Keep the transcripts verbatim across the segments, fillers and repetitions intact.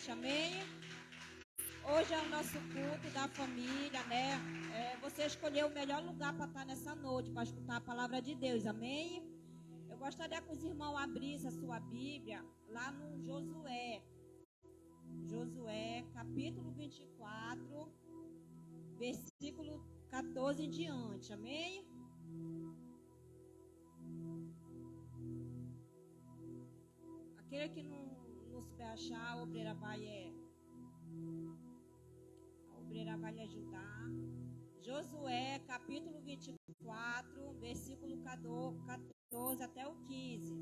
noite, amém? Hoje é o nosso culto da família, né? É, você escolheu o melhor lugar para estar nessa noite, para escutar a palavra de Deus, amém? Eu gostaria que os irmãos abrissem a sua Bíblia lá no Josué. Josué, capítulo vinte e quatro, versículo quatorze em diante, amém? Aquele que não, não souber achar, a obreira vai, é, a obreira vai lhe ajudar. Josué, capítulo vinte e quatro, versículo quatorze até o quinze.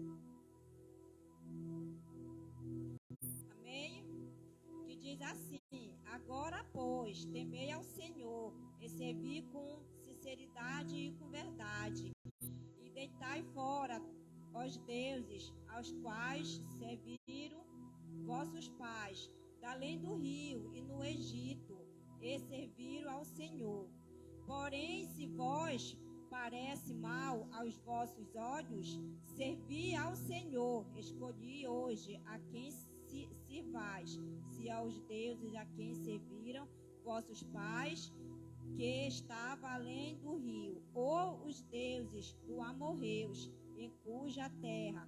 Amém? Que diz assim: agora, pois, temei ao Senhor, e servi com sinceridade e com verdade, e deitai fora os deuses aos quais serviram vossos pais, da além do rio e no Egito, e serviram ao Senhor. Porém, se vós parece mal aos vossos olhos, servi ao Senhor. Escolhi hoje a quem se sirvais, se aos deuses a quem serviram vossos pais, que estava além do rio, ou os deuses do amorreus, em cuja terra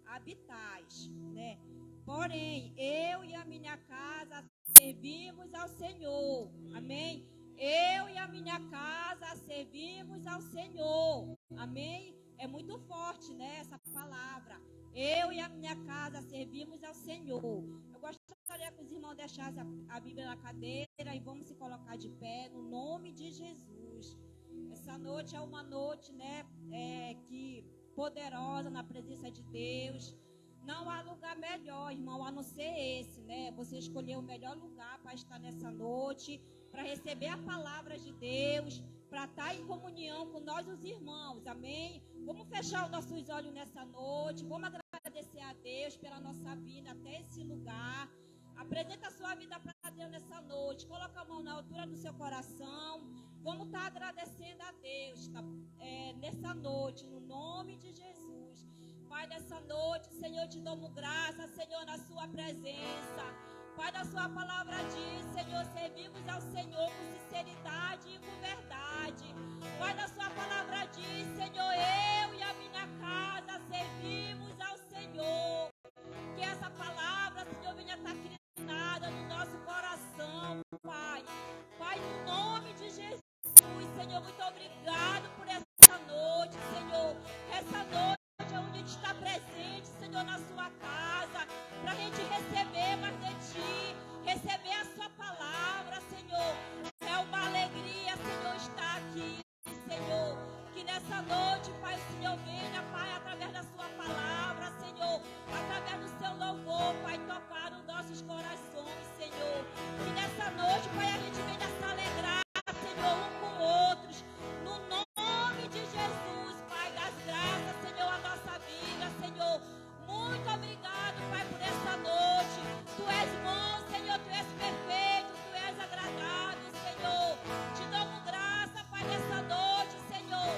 habitais, né? Porém, eu e a minha casa servimos ao Senhor, amém? Eu e a minha casa servimos ao Senhor, amém? É muito forte, né, essa palavra. Eu e a minha casa servimos ao Senhor. Eu gostaria que os irmãos deixassem a, a Bíblia na cadeira e vamos se colocar de pé no nome de Jesus. Essa noite é uma noite, né, é, que poderosa na presença de Deus. Não há lugar melhor, irmão, a não ser esse, né? Você escolheu o melhor lugar para estar nessa noite, para receber a palavra de Deus, para estar em comunhão com nós, os irmãos, amém? Vamos fechar os nossos olhos nessa noite, vamos agradecer a Deus pela nossa vida até esse lugar. Apresenta a sua vida para Deus nessa noite, coloca a mão na altura do seu coração. Vamos estar agradecendo a Deus, tá? É, nessa noite, no nome de Jesus. Pai, nessa noite, Senhor, te damos graça, Senhor, na sua presença. Pai, da sua palavra diz, Senhor, servimos ao Senhor com sinceridade e com verdade. Pai, da sua palavra diz, Senhor, eu e a minha casa servimos ao Senhor. Que essa palavra, Senhor, venha estar cristada no nosso coração, Pai. Pai, no nome de Jesus, Senhor, muito obrigado por essa noite, Senhor. Essa noite é onde a gente está presente, Senhor, na sua casa, para a gente receber mais de Ti, receber a sua palavra, Senhor. É uma alegria, Senhor, estar aqui, Senhor. Que nessa noite, Pai, o Senhor venha, Pai, através da sua palavra, Senhor, através do seu louvor, Pai, tocar os nossos corações, Senhor. Que nessa noite, Pai, a gente venha se alegrar, Senhor, um com outros, no nome de Jesus, Pai, das graças, Senhor, a nossa vida, Senhor. Muito obrigado, Pai, por essa noite. Tu és bom, Senhor, Tu és perfeito, Tu és agradável, Senhor. Te damos graça, Pai, nessa noite, Senhor.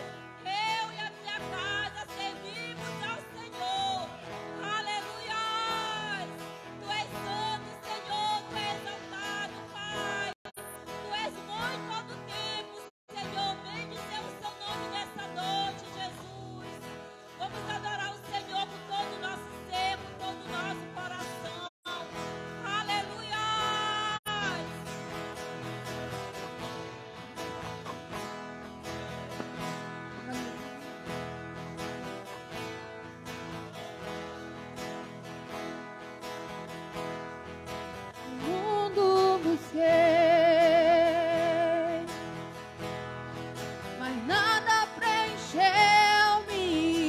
Eu e a minha casa servimos ao Senhor. Aleluia! Tu és santo, Senhor, Tu és exaltado, Pai. Tu és bom em todo tempo, Senhor. Bendizer o seu nome nessa noite, Jesus. Vamos adorar o Senhor com todo o nosso ser, com todo o nosso coração. Aleluia! O mundo busquei, mas nada preencheu-me.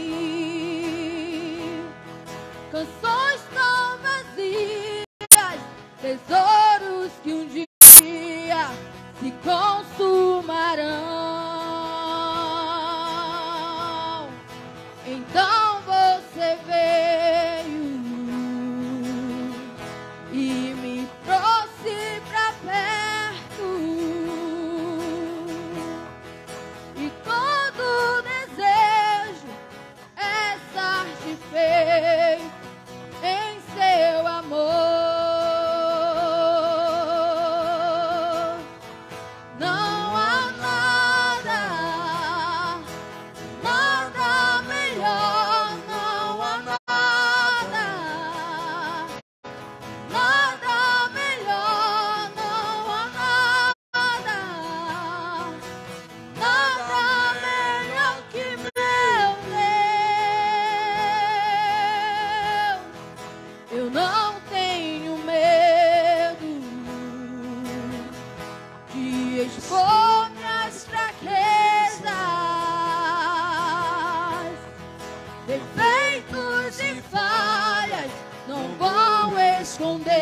Canções tão vazias, tesouros que um dia se consumarão. Então você veio e me trouxe pra perto, e todo desejo é satisfeito em seu amor.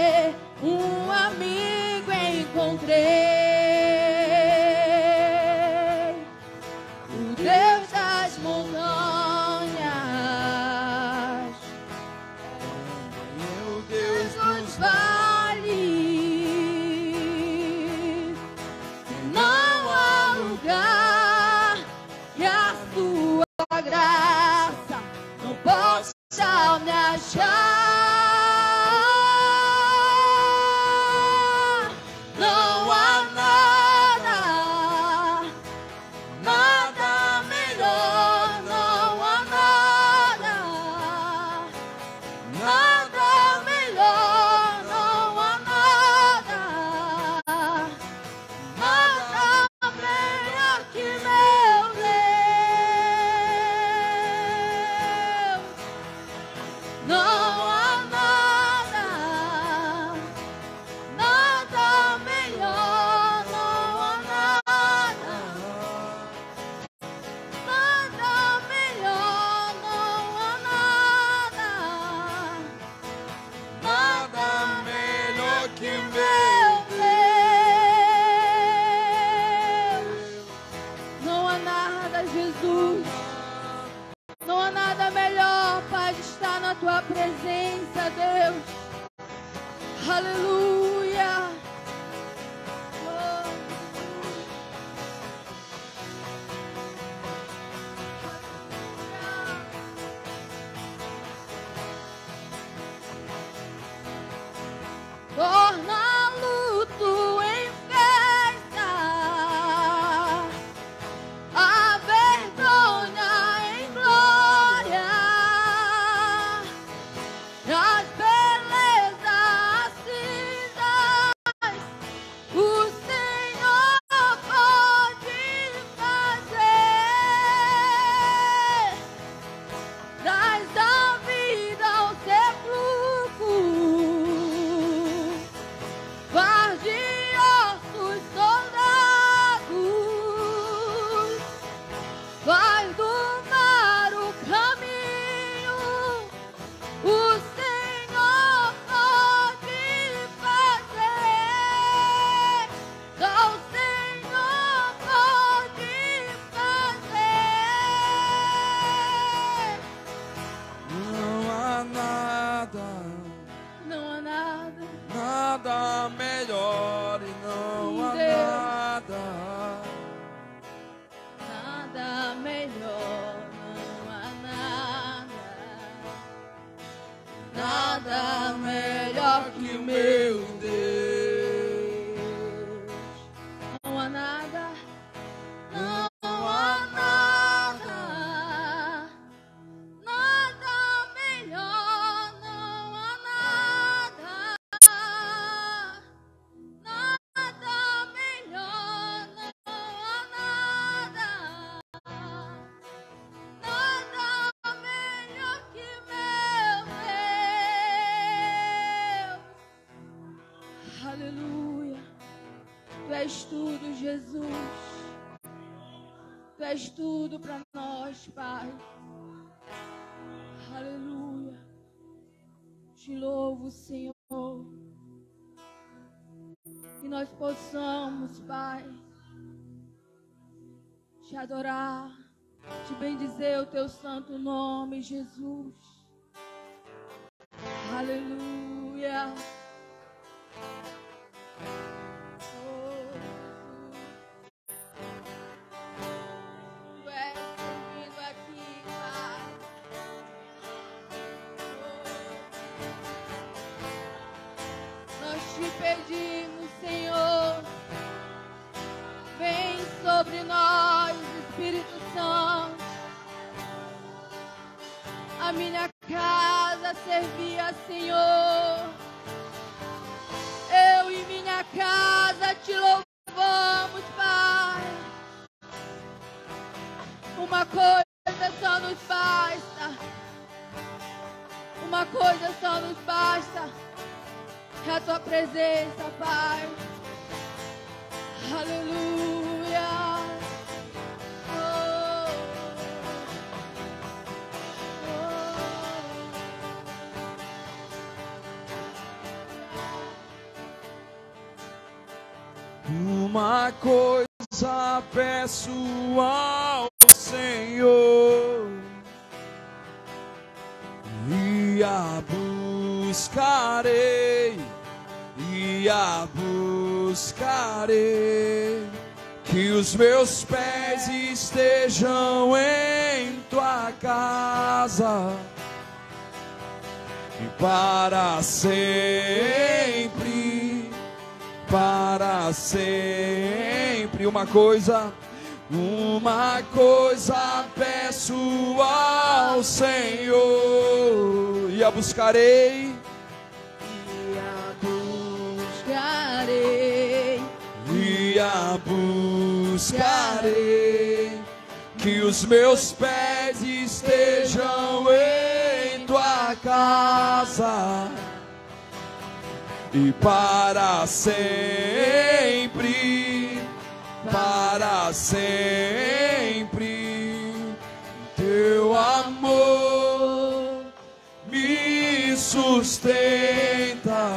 um amigo encontrei, o Deus das montanhas, Meu Deus dos dos vales, não há lugar que a sua graça não possa me achar. Não há nada, nada melhor, não há nada, nada melhor, não há nada, nada melhor que meu Deus. Não há nada, nada melhor, não há nada, nada melhor, não há nada, nada melhor que meu meu Deus. Não há nada, Jesus. Não há nada melhor para estar na tua presença, Deus. Aleluia. Oh, torna luto em festa, a vergonha em glória, as belezas cinzas, o Senhor pode fazer. Traz a vida ao sepulcro, faz de ossos soldados, faz do mar o caminho, o Senhor pode fazer, só o Senhor pode fazer. Não há nada, Não há nada, nada melhor e não há Deus. nada. nada melhor, não há nada, nada melhor que o meu Deus. Não há nada, não há nada, nada melhor, não há nada, nada melhor, não há nada, nada melhor que meu Deus. Aleluia. Tu és tudo, Jesus. Tu és tudo para nós, Pai. Aleluia. Te louvo, Senhor. Que nós possamos, Pai, te adorar, te bendizer o teu santo nome, Jesus. Aleluia. Oh, Jesus. Tu és bem-vindo aqui, Pai. Oh, nós te pedimos, Senhor, vem sobre nós, Espírito Santo. A minha casa servia, Senhor. Eu e minha casa te louvamos, Pai. Uma coisa só nos basta. Uma coisa só nos basta. É a tua presença, Pai. Aleluia. Oh, oh. Uma coisa peço ao Senhor, e a buscarei, e a buscarei, que os meus pés estejam em tua casa, e para sempre, para sempre. Uma coisa, uma coisa peço ao Senhor, e a buscarei, e a buscarei, e a buscarei, que os meus pés estejam em tua casa, e para sempre, para sempre, teu amor me sustenta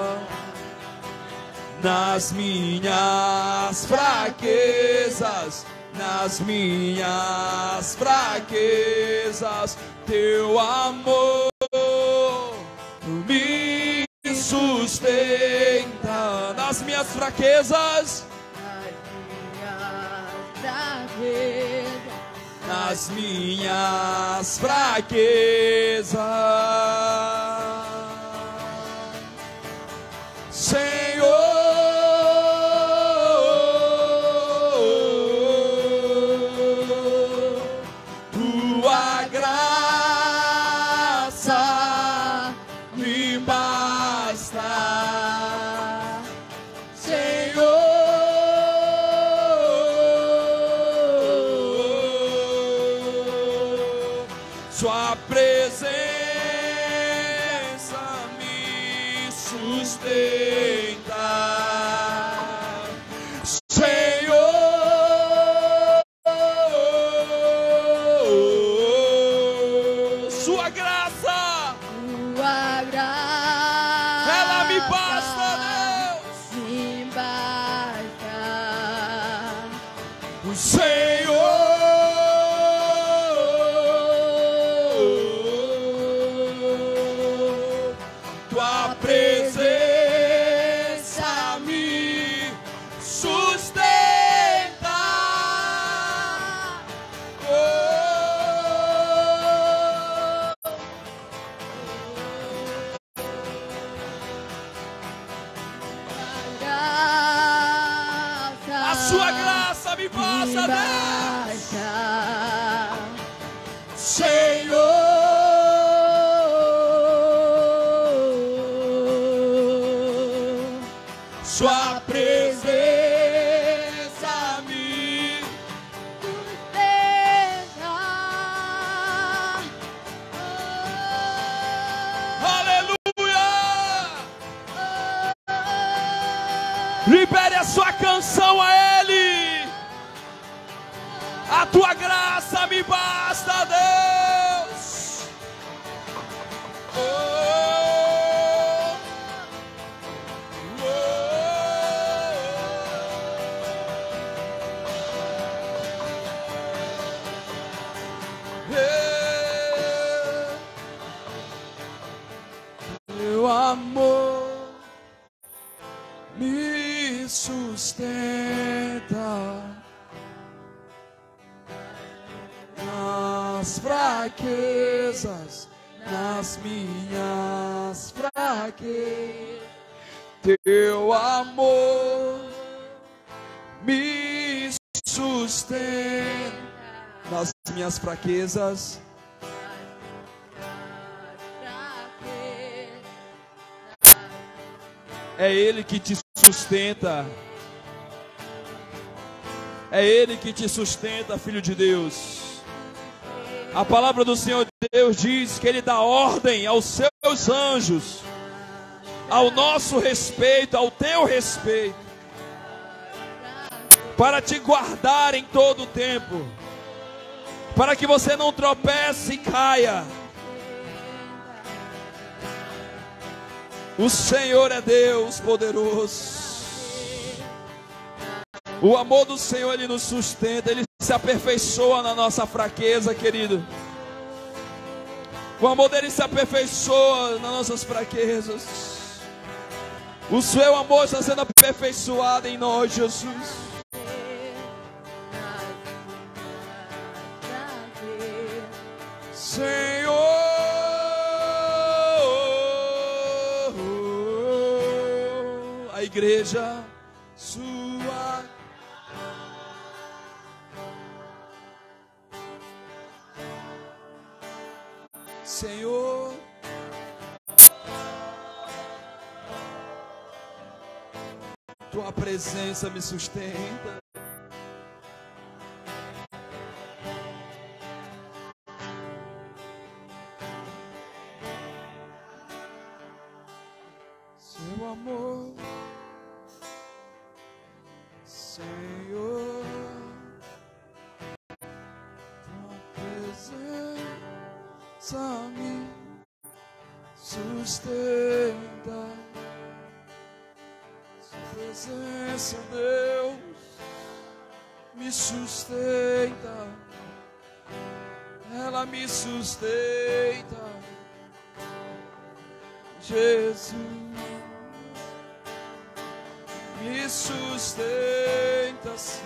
nas minhas fraquezas, nas minhas fraquezas, teu amor me sustenta nas minhas fraquezas, nas minhas fraquezas, Senhor, tua graça me basta, Senhor. Sua presença me sustenta, Senhor. Sua graça, tua graça, ela me basta, Deus, me basta, Senhor. Sua graça me basta, Deus, Senhor. Sua presença me sustenta. Aleluia! Libere a sua canção a Ele. A tua graça me basta, Deus. Oh, oh, oh. Yeah. Teu amor me sustenta nas fraquezas, nas minhas fraquezas, teu amor me sustenta nas minhas fraquezas. É Ele que te sustenta. É Ele que te sustenta, filho de Deus. A palavra do Senhor Deus diz que Ele dá ordem aos seus anjos, ao nosso respeito, ao teu respeito, para te guardar em todo o tempo, para que você não tropece e caia. O Senhor é Deus poderoso. O amor do Senhor, Ele nos sustenta, Ele se aperfeiçoa na nossa fraqueza, querido. O amor dele se aperfeiçoa nas nossas fraquezas. O seu amor está sendo aperfeiçoado em nós, Jesus. Senhor, a igreja sua. Senhor, tua presença me sustenta. Seu amor, Senhor, tua presença me sustenta. Sua presença, Deus, me sustenta. Ela me sustenta. Jesus me sustenta, sim.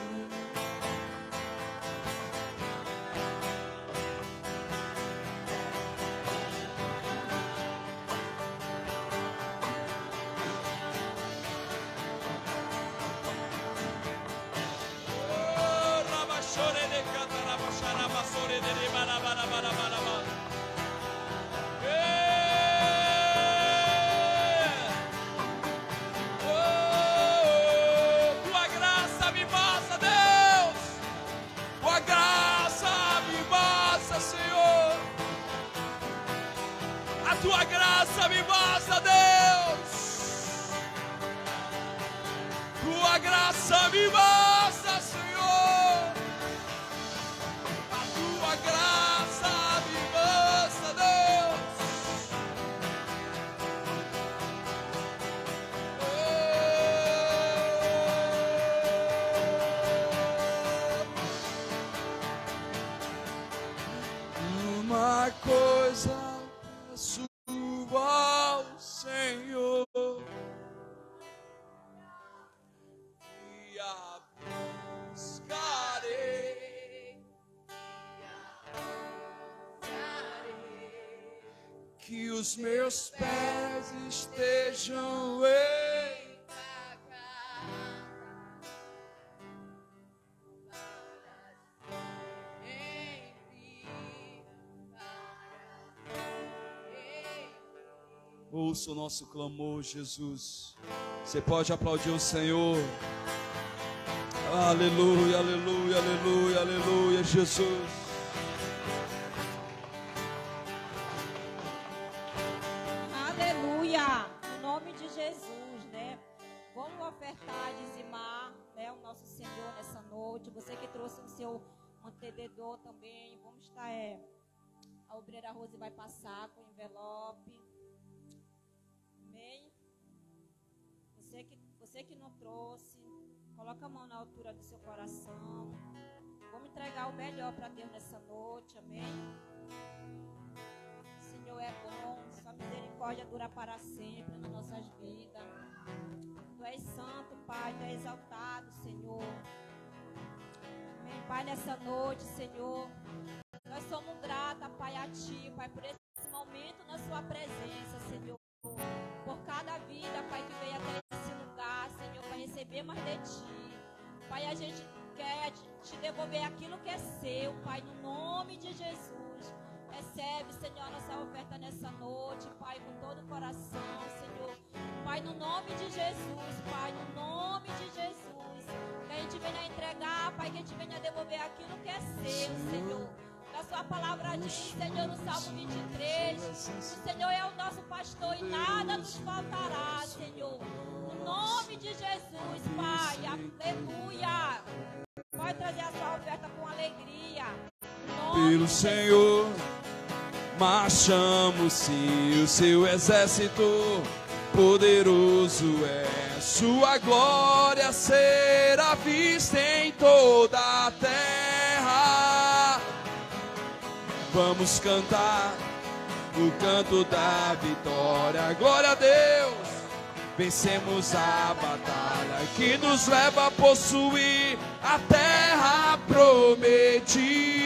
Tua graça me basta, Deus. Tua graça me basta, Senhor. A tua graça me basta, Deus. Oh. Uma coisa ao Senhor e a buscarei, que os meus pés estejam em ouça o nosso clamor, Jesus. Você pode aplaudir o Senhor. Aleluia, aleluia, aleluia, aleluia, Jesus. Aleluia, em nome de Jesus, né? Vamos ofertar, dizimar, né, o nosso Senhor nessa noite. Você que trouxe o seu mantenedor também, vamos estar, é, a obreira Rose vai passar com o envelope. Amém? Você que, você que não trouxe, coloca a mão na altura do seu coração. Vamos entregar o melhor para Deus nessa noite, amém? O Senhor é bom, sua misericórdia dura para sempre nas nossas vidas. Tu és santo, Pai, tu és exaltado, Senhor. Amém, Pai, nessa noite, Senhor, nós somos gratos, Pai, a Ti, Pai, por esse momento na Sua presença, Senhor. Por cada vida, Pai, que veio até esse lugar, Senhor, para receber mais de Ti. Pai, a gente quer te devolver aquilo que é seu, Pai, no nome de Jesus. Recebe, Senhor, a nossa oferta nessa noite, Pai, com todo o coração, Senhor. Pai, no nome de Jesus, Pai, no nome de Jesus. Que a gente venha entregar, Pai, que a gente venha devolver aquilo que é seu, Senhor. A sua palavra diz, Senhor, no Salmo vinte e três, o Senhor é o nosso pastor e nada nos faltará, Senhor. No nome de Jesus, Pai, aleluia. Pode trazer a sua oferta com alegria. Pelo Senhor, marchamos sim, o seu exército poderoso é sua glória, será vista em toda a terra. Vamos cantar o canto da vitória, glória a Deus. Vencemos a batalha que nos leva a possuir a terra prometida.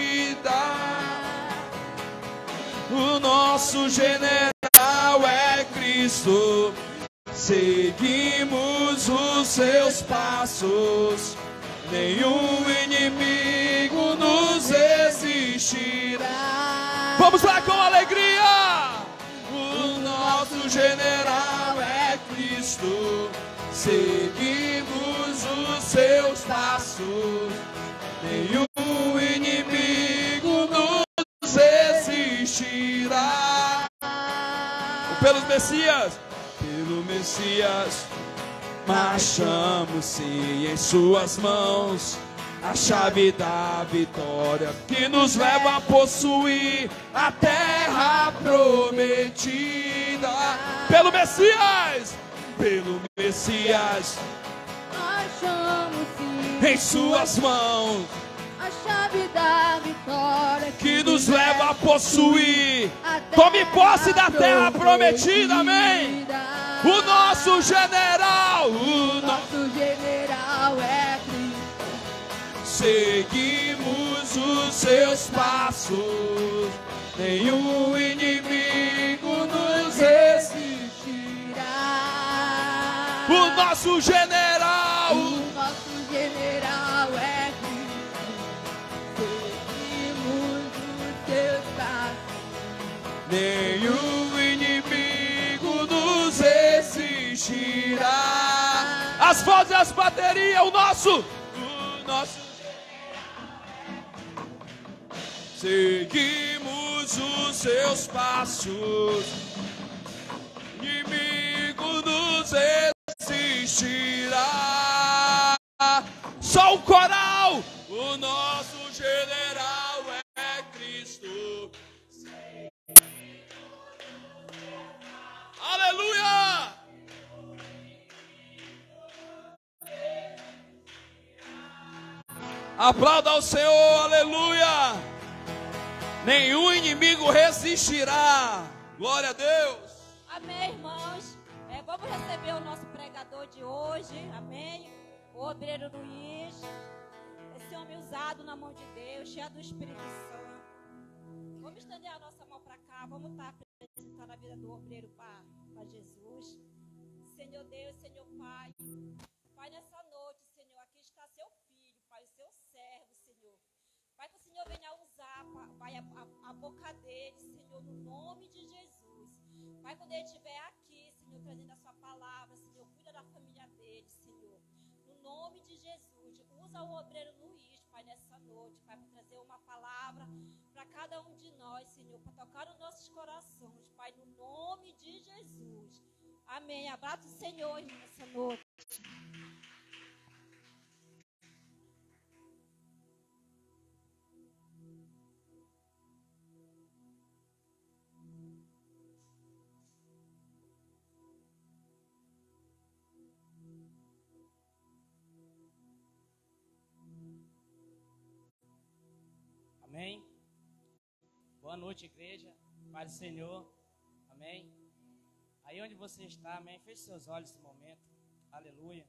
O nosso general é Cristo, seguimos os seus passos, nenhum inimigo nos resistirá. Vamos lá com alegria! O nosso general é Cristo, seguimos os seus passos, nenhum inimigo nos resistirá. Pelos Messias, pelo Messias, marchamos sim em suas mãos, a chave da vitória que nos leva a possuir a terra prometida. Pelo Messias, pelo Messias, achamos sim em suas mãos a chave da vitória que nos leva a possuir. Tome posse da terra prometida, amém. O nosso general, o nosso general é Cristo. Seguimos os seus passos, nenhum inimigo nos resistirá. O nosso general, o nosso general é Cristo. Seguimos os seus passos, nenhum inimigo nos resistirá. As vozes, as baterias, o nosso, o nosso. Seguimos os seus passos, inimigo nos resistirá. Só o coral, o nosso general é Cristo. Aleluia! Aplauda ao Senhor, aleluia! Nenhum inimigo resistirá. Glória a Deus. Amém, irmãos. É, vamos receber o nosso pregador de hoje. Amém. O obreiro Luiz. Esse homem usado na mão de Deus, cheio do Espírito Santo. Vamos estender a nossa mão para cá. Vamos estar apresentando a vida do obreiro para Jesus. Senhor Deus, Senhor Pai. Pai, nessa noite, Senhor, aqui está seu filho, Pai, o seu servo, Senhor. Pai, que o Senhor venha usar, Pai, a, a, a boca dele, Senhor, no nome de Jesus. Pai, quando ele estiver aqui, Senhor, trazendo a sua palavra, Senhor, cuida da família dele, Senhor. No nome de Jesus, usa o obreiro Luiz, Pai, nessa noite, Pai, para trazer uma palavra para cada um de nós, Senhor, para tocar nos nossos corações, Pai, no nome de Jesus. Amém. Abraça o Senhor nessa noite. Amém. Boa noite, igreja. Paz do Senhor. Amém. Aí onde você está, amém. Feche seus olhos nesse momento. Aleluia.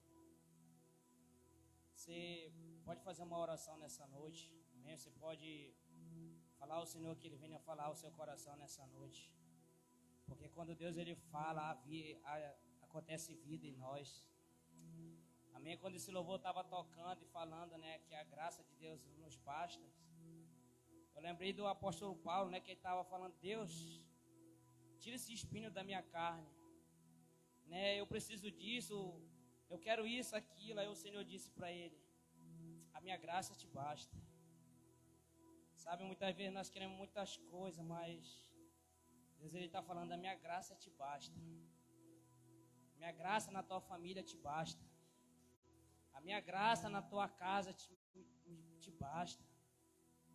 Você pode fazer uma oração nessa noite. Amém. Você pode falar ao Senhor que Ele venha falar ao seu coração nessa noite. Porque quando Deus Ele fala, a vi, a, acontece vida em nós. Amém. Quando esse louvor estava tocando e falando, né, que a graça de Deus nos basta. Eu lembrei do apóstolo Paulo, né, que ele estava falando, Deus, tira esse espinho da minha carne, né, eu preciso disso, eu quero isso, aquilo. Aí o Senhor disse para ele, a minha graça te basta. Sabe, muitas vezes nós queremos muitas coisas, mas Deus Ele está falando, a minha graça te basta. Minha graça na tua família te basta. A minha graça na tua casa te, te basta.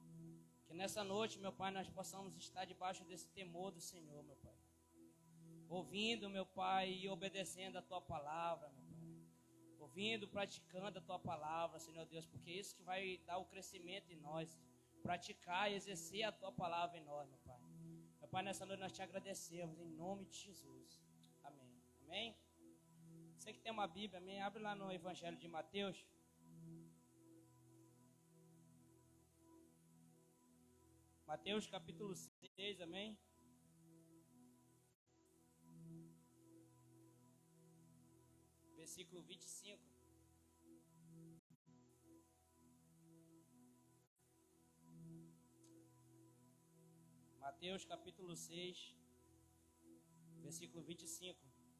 Que nessa noite, meu Pai, nós possamos estar debaixo desse temor do Senhor, meu Pai. ouvindo, meu Pai, e obedecendo a Tua palavra, meu Pai. Ouvindo, praticando a Tua palavra, Senhor Deus, porque é isso que vai dar o crescimento em nós. Praticar e exercer a Tua palavra em nós, meu Pai. Meu Pai, nessa noite nós te agradecemos, em nome de Jesus. Amém. Amém? Você que tem uma Bíblia, amém? Abre lá no Evangelho de Mateus. Mateus capítulo seis, amém? Versículo vinte e cinco. Mateus capítulo seis, versículo vinte e cinco.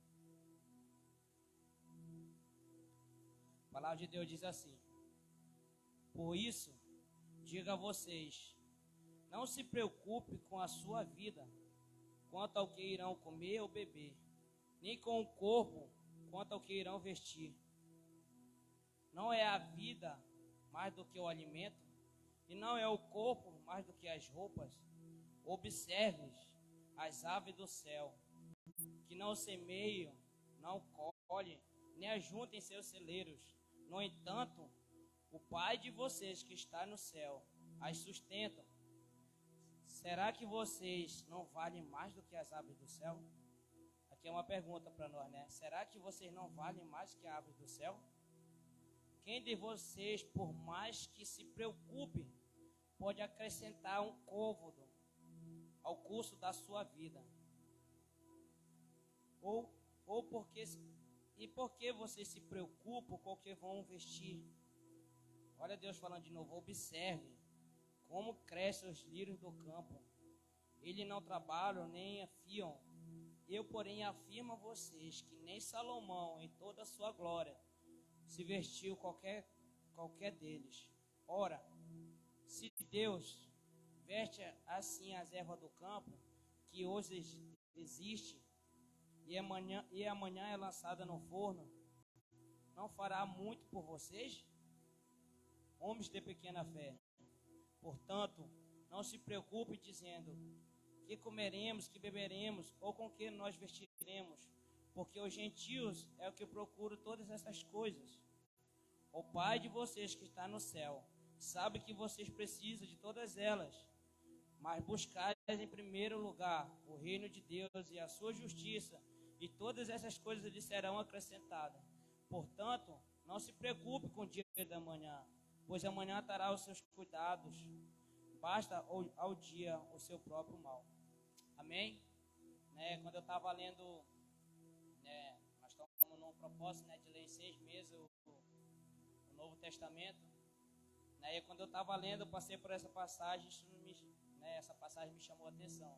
A palavra de Deus diz assim: por isso, diga a vocês, não se preocupe com a sua vida, quanto ao que irão comer ou beber, nem com o corpo, quanto ao que irão vestir. Não é a vida mais do que o alimento, e não é o corpo mais do que as roupas. Observe as aves do céu, que não semeiam, não colhem, nem ajuntem em seus celeiros. No entanto, o Pai de vocês que está no céu as sustenta. Será que vocês não valem mais do que as aves do céu? Aqui é uma pergunta para nós, né? Será que vocês não valem mais que as aves do céu? Quem de vocês, por mais que se preocupe, pode acrescentar um côvado ao curso da sua vida? Ou, ou porque, e por que vocês se preocupam com o que vão vestir? Olha Deus falando de novo: observe como crescem os lírios do campo. Eles não trabalham nem afiam. Eu, porém, afirmo a vocês que nem Salomão, em toda a sua glória, se vestiu qualquer, qualquer deles. Ora, se Deus veste assim as ervas do campo, que hoje existe, e amanhã, e amanhã é lançada no forno, não fará muito por vocês? Homens de pequena fé. Portanto, não se preocupe dizendo: que comeremos, que beberemos, ou com que nós vestiremos, porque os gentios é o que procuram todas essas coisas. O Pai de vocês que está no céu sabe que vocês precisam de todas elas. Mas buscai em primeiro lugar o reino de Deus e a sua justiça, e todas essas coisas lhe serão acrescentadas. Portanto, não se preocupe com o dia da manhã, pois amanhã terá os seus cuidados. Basta ao, ao dia o seu próprio mal. Amém? Né, quando eu estava lendo, né, nós estamos num propósito, né, de ler em seis meses o, o Novo Testamento. Né, e quando eu estava lendo, eu passei por essa passagem, isso me, né, essa passagem me chamou a atenção.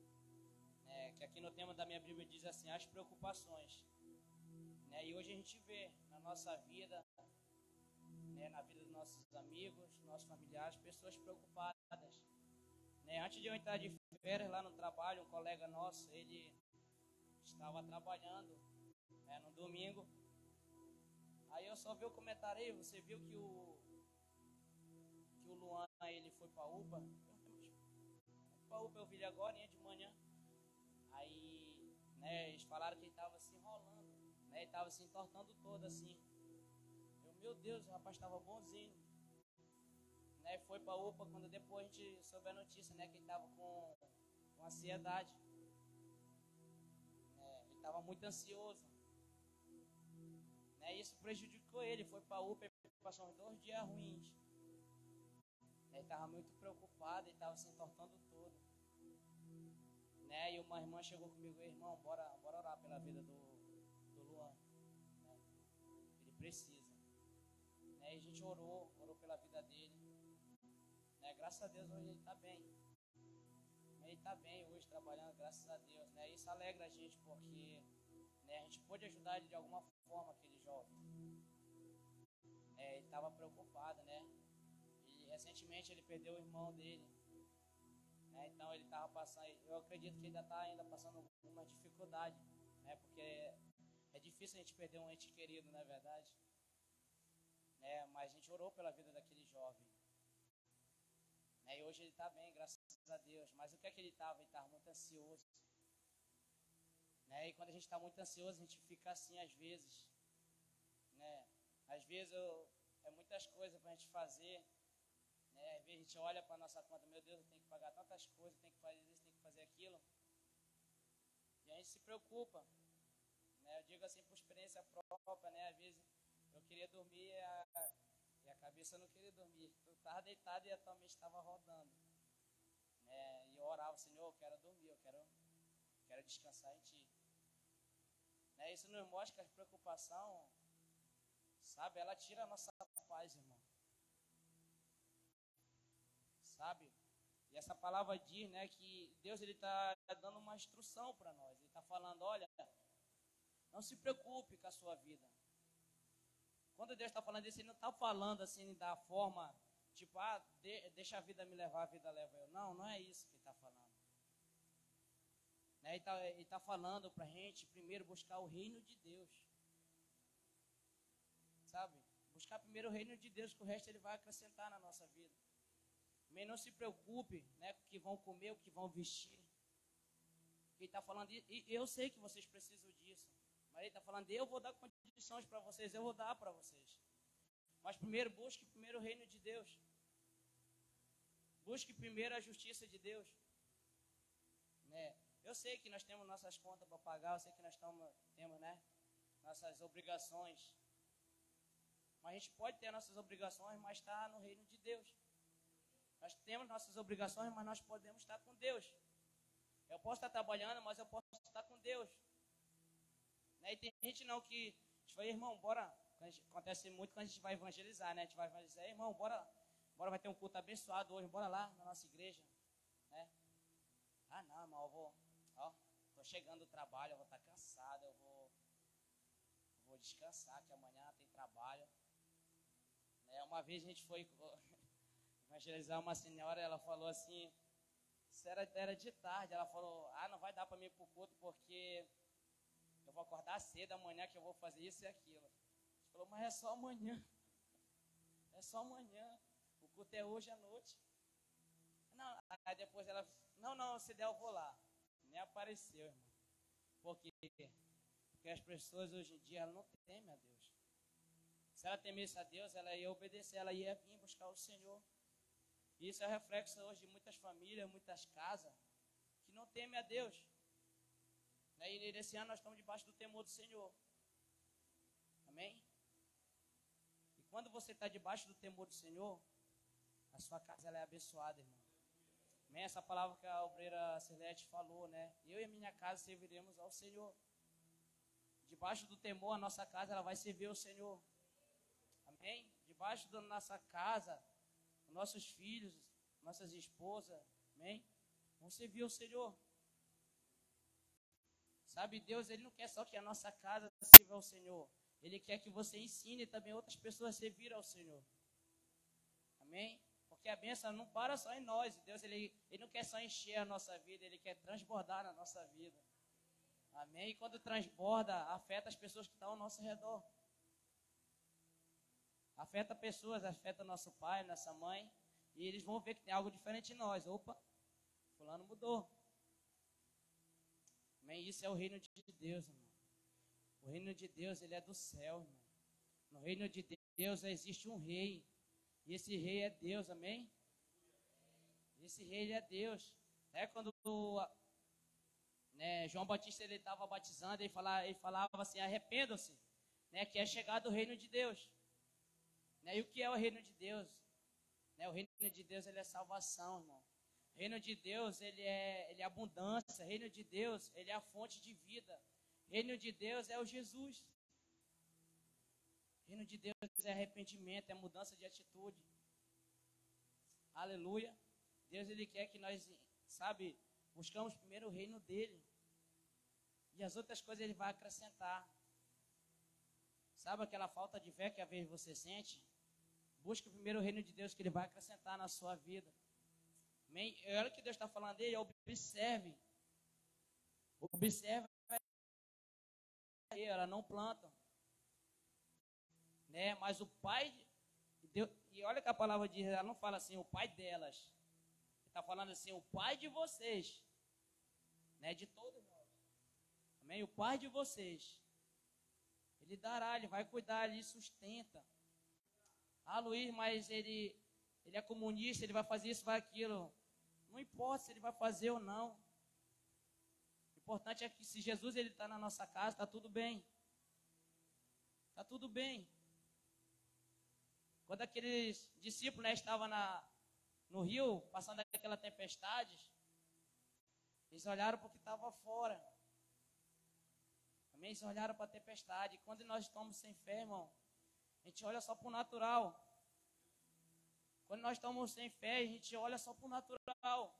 Né, que aqui no tema da minha Bíblia diz assim: as preocupações. Né, e hoje a gente vê na nossa vida, né, na vida dos nossos amigos, nossos familiares, pessoas preocupadas. Né, antes de eu entrar de férias lá no trabalho, um colega nosso, ele estava trabalhando, né, no domingo. Aí eu só vi o comentário aí: você viu que o que o Luan, ele foi para a U P A? Para a U P A eu vi ele agora, de manhã. Aí, né, eles falaram que ele estava se enrolando, né, ele estava se entortando todo assim. Eu, meu Deus, o rapaz estava bonzinho. Né, foi para a U P A, quando depois a gente soube a notícia, né, que ele estava com, com ansiedade. Né, ele estava muito ansioso. Né, isso prejudicou ele, foi para a U P A, passou uns dois dias ruins. Ele estava muito preocupado, ele estava se entortando todo. Né, e uma irmã chegou comigo: irmão, bora, bora orar pela vida do, do Luan. Né, ele precisa. Né, e a gente orou, orou pela vida dele. Né, graças a Deus hoje ele está bem. Ele está bem hoje, trabalhando, graças a Deus. Né, isso alegra a gente, porque, né, a gente pôde ajudar ele de alguma forma, aquele jovem. É, ele estava preocupado, né? E recentemente ele perdeu o irmão dele. Né, então ele estava passando, eu acredito que ele ainda está ainda passando alguma dificuldade, né? Porque é difícil a gente perder um ente querido, não é verdade? Né, mas a gente orou pela vida daquele jovem. Né, e hoje ele está bem, graças a Deus. Mas o que é que ele estava? Ele estava muito ansioso. Né? E quando a gente está muito ansioso, a gente fica assim às vezes. Né? Às vezes eu, é muitas coisas para a gente fazer. Né? Às vezes a gente olha para a nossa conta, meu Deus, eu tenho que pagar tantas coisas, tenho que fazer isso, tenho que fazer aquilo. E a gente se preocupa. Né? Eu digo assim por experiência própria, né? Às vezes eu queria dormir e a, e a cabeça não queria dormir. Eu estava deitado e a tua mente estava rodando. Né? E eu orava, Senhor, eu quero dormir, eu quero, quero descansar em Ti. Né? Isso nos mostra que a preocupação, sabe, ela tira a nossa paz, irmão. Sabe? E essa palavra diz, né, que Deus ele está dando uma instrução para nós. Ele está falando, olha, não se preocupe com a sua vida. Quando Deus está falando isso, Ele não está falando assim da forma, tipo, ah, de, deixa a vida me levar, a vida leva eu. Não, não é isso que Ele está falando. Né? Ele está ele tá falando para a gente, primeiro, buscar o reino de Deus. Sabe? Buscar primeiro o reino de Deus, que o resto Ele vai acrescentar na nossa vida. Também não se preocupe, né, com o que vão comer, o que vão vestir. Ele está falando, e eu sei que vocês precisam disso. Mas Ele está falando, eu vou dar condições para vocês, eu vou dar para vocês. Mas primeiro, busque primeiro o reino de Deus. Busque primeiro a justiça de Deus. Né? Eu sei que nós temos nossas contas para pagar, eu sei que nós tamo, temos né, nossas obrigações. Mas a gente pode ter nossas obrigações, mas está no reino de Deus. Nós temos nossas obrigações, mas nós podemos estar com Deus. Eu posso estar trabalhando, mas eu posso estar com Deus. Né? E tem gente não que... A gente fala, irmão, bora... Acontece muito quando a gente vai evangelizar, né? A gente vai evangelizar, irmão, bora... Bora, vai ter um culto abençoado hoje, bora lá na nossa igreja. Né? Ah, não, irmão, eu vou... Ó, tô chegando do trabalho, eu vou estar cansado, eu vou... Eu vou descansar, que amanhã tem trabalho. Né? Uma vez a gente foi... evangelizar uma senhora, ela falou assim, isso era, era de tarde, ela falou, ah, não vai dar para mim ir para o culto porque eu vou acordar cedo amanhã que eu vou fazer isso e aquilo. A gente falou, mas é só amanhã, é só amanhã, o culto é hoje à noite. Não, aí depois ela, não, não, se der eu vou lá. Nem apareceu, irmão. Por quê? Porque as pessoas hoje em dia, elas não temem a Deus. Se ela temesse a Deus, ela ia obedecer, ela ia vir buscar o Senhor. Isso é reflexo hoje de muitas famílias, muitas casas, que não temem a Deus. E nesse ano nós estamos debaixo do temor do Senhor. Amém? E quando você está debaixo do temor do Senhor, a sua casa ela é abençoada, irmão. Amém? Essa palavra que a obreira Celeste falou, né? Eu e a minha casa serviremos ao Senhor. Debaixo do temor, a nossa casa ela vai servir ao Senhor. Amém? Debaixo da nossa casa, nossos filhos, nossas esposas, amém? Vão servir ao Senhor. Sabe, Deus, Ele não quer só que a nossa casa sirva ao Senhor. Ele quer que você ensine também outras pessoas a servir ao Senhor. Amém? Porque a bênção não para só em nós. Deus, Ele, ele não quer só encher a nossa vida, Ele quer transbordar na nossa vida. Amém? E quando transborda, afeta as pessoas que estão ao nosso redor. Afeta pessoas, afeta nosso pai, nossa mãe, e eles vão ver que tem algo diferente em nós. Opa, fulano mudou. Amém? Isso é o reino de Deus, irmão. O reino de Deus, ele é do céu, irmão. No reino de Deus existe um rei, e esse rei é Deus, amém? Esse rei ele é Deus. É quando né, João Batista ele estava batizando, ele falava, ele falava assim, arrependam-se, né, que é chegado o reino de Deus. Né? E o que é o reino de Deus? Né? O reino de Deus ele é salvação, irmão. O reino de Deus ele é, ele é abundância. O reino de Deus ele é a fonte de vida. O reino de Deus é o Jesus. O reino de Deus é arrependimento, é mudança de atitude. Aleluia. Deus ele quer que nós, sabe, buscamos primeiro o reino dele. E as outras coisas ele vai acrescentar. Sabe aquela falta de fé que às vezes você sente? Busque primeiro o reino de Deus que Ele vai acrescentar na sua vida. Amém? Olha o que Deus está falando aí, observe. Observe. Elas não plantam. Né? Mas o pai de Deus, e olha que a palavra diz, ela não fala assim, o pai delas. Ele está falando assim, o pai de vocês. Né? De todos nós. Amém? O Pai de vocês, Ele dará, Ele vai cuidar, Ele sustenta. Ah, Luiz, mas ele, ele é comunista, ele vai fazer isso, vai aquilo. Não importa se ele vai fazer ou não. O importante é que se Jesus está na nossa casa, está tudo bem. Está tudo bem. Quando aqueles discípulos, né, estavam na, no rio, passando aquela tempestade, eles olharam para o que estava fora. Amém? Eles olharam para a tempestade. E quando nós estamos sem fé, irmão, a gente olha só para o natural. Quando nós estamos sem fé, a gente olha só para o natural.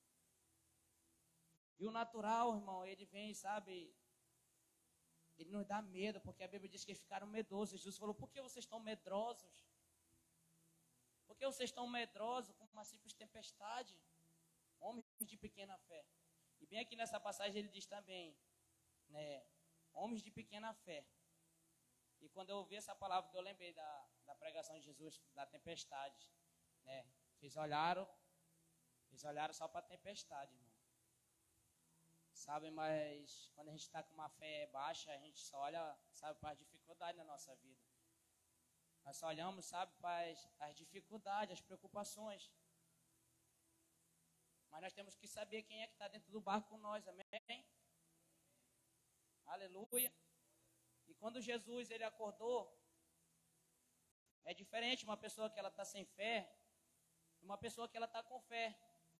E o natural, irmão, ele vem, sabe, ele nos dá medo, porque a Bíblia diz que eles ficaram medrosos. Jesus falou, por que vocês estão medrosos? Por que vocês estão medrosos com uma simples tempestade? Homens de pequena fé. E bem aqui nessa passagem ele diz também, né, homens de pequena fé. E quando eu ouvi essa palavra, eu lembrei da, da pregação de Jesus, da tempestade. Né? Eles olharam, eles olharam só para a tempestade, irmão. Sabe, mas quando a gente está com uma fé baixa, a gente só olha, sabe, para as dificuldades na nossa vida. Nós só olhamos, sabe, para as, as dificuldades, as preocupações. Mas nós temos que saber quem é que está dentro do barco com nós, amém? Aleluia. E quando Jesus, ele acordou, é diferente uma pessoa que ela está sem fé, de uma pessoa que ela está com fé.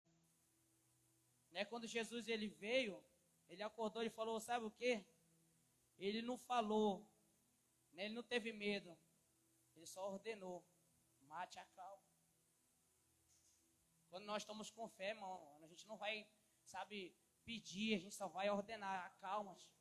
Né? Quando Jesus, ele veio, ele acordou e falou, sabe o quê? Ele não falou, né? Ele não teve medo, ele só ordenou, mate a calma. Quando nós estamos com fé, irmão, a gente não vai, sabe, pedir, a gente só vai ordenar, acalma-te.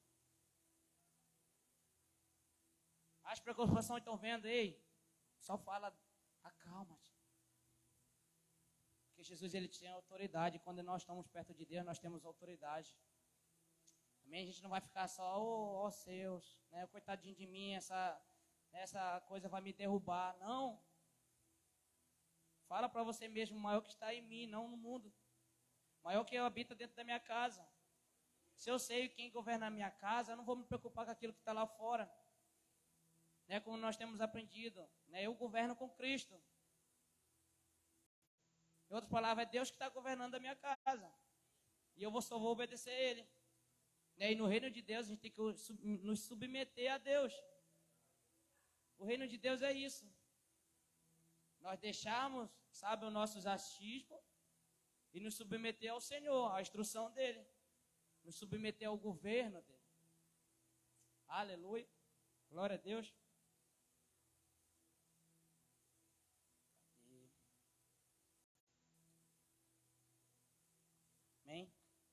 As preocupações estão vendo, ei, só fala, acalma-te. Porque Jesus, ele tinha autoridade. Quando nós estamos perto de Deus, nós temos autoridade. Amém? A gente não vai ficar só, oh, oh seus, né, coitadinho de mim, essa, essa coisa vai me derrubar. Não. Fala para você mesmo, o maior que está em mim, não no mundo. O maior que eu habito dentro da minha casa. Se eu sei quem governa a minha casa, eu não vou me preocupar com aquilo que está lá fora. Né, como nós temos aprendido, né, eu governo com Cristo. Em outras palavras, é Deus que está governando a minha casa. E eu só vou obedecer a Ele. Né, e no reino de Deus, a gente tem que nos submeter a Deus. O reino de Deus é isso. Nós deixarmos, sabe, os nossos achismos e nos submeter ao Senhor, à instrução dEle. Nos submeter ao governo dEle. Aleluia. Glória a Deus. Amém?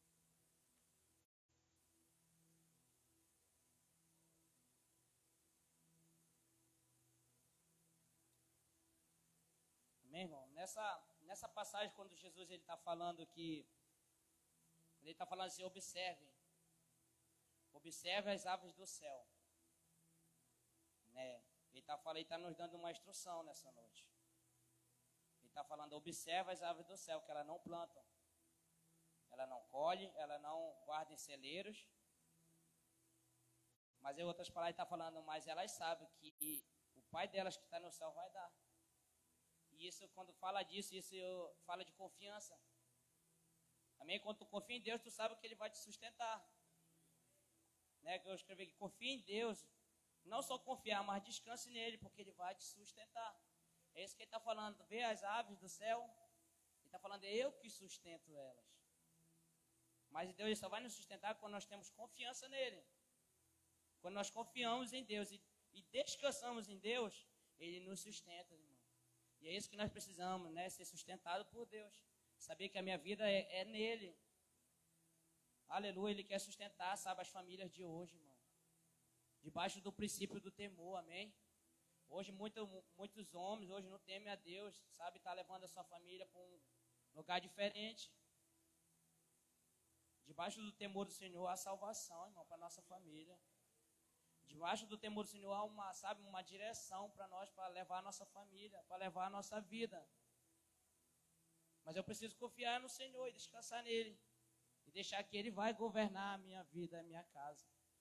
Amém, irmão? Nessa, nessa passagem, quando Jesus está falando que, ele está falando assim, observe, observe as aves do céu. Né? Ele está falando, ele está nos dando uma instrução nessa noite. Ele está falando, observe as aves do céu, que elas não plantam. Ela não colhe, ela não guarda em celeiros. Mas em outras palavras, ele está falando, mas elas sabem que o Pai delas que está no céu vai dar. E isso, quando fala disso, isso fala de confiança. Amém? Quando tu confia em Deus, tu sabe que Ele vai te sustentar. Né? Que eu escrevi aqui, confia em Deus. Não só confiar, mas descanse nele, porque Ele vai te sustentar. É isso que Ele está falando. Vê as aves do céu. Ele está falando, é eu que sustento elas. Mas Deus, ele só vai nos sustentar quando nós temos confiança nele. Quando nós confiamos em Deus e, e descansamos em Deus, Ele nos sustenta, irmão. E é isso que nós precisamos, né? Ser sustentado por Deus. Saber que a minha vida é, é nele. Aleluia, Ele quer sustentar, sabe, as famílias de hoje, irmão. Debaixo do princípio do temor, amém? Hoje muito, muitos homens, hoje não temem a Deus, sabe? Está levando a sua família para um lugar diferente. Debaixo do temor do Senhor há salvação, irmão, para a nossa família. Debaixo do temor do Senhor há uma, sabe, uma direção para nós, para levar a nossa família, para levar a nossa vida. Mas eu preciso confiar no Senhor e descansar nele. E deixar que Ele vai governar a minha vida, a minha casa.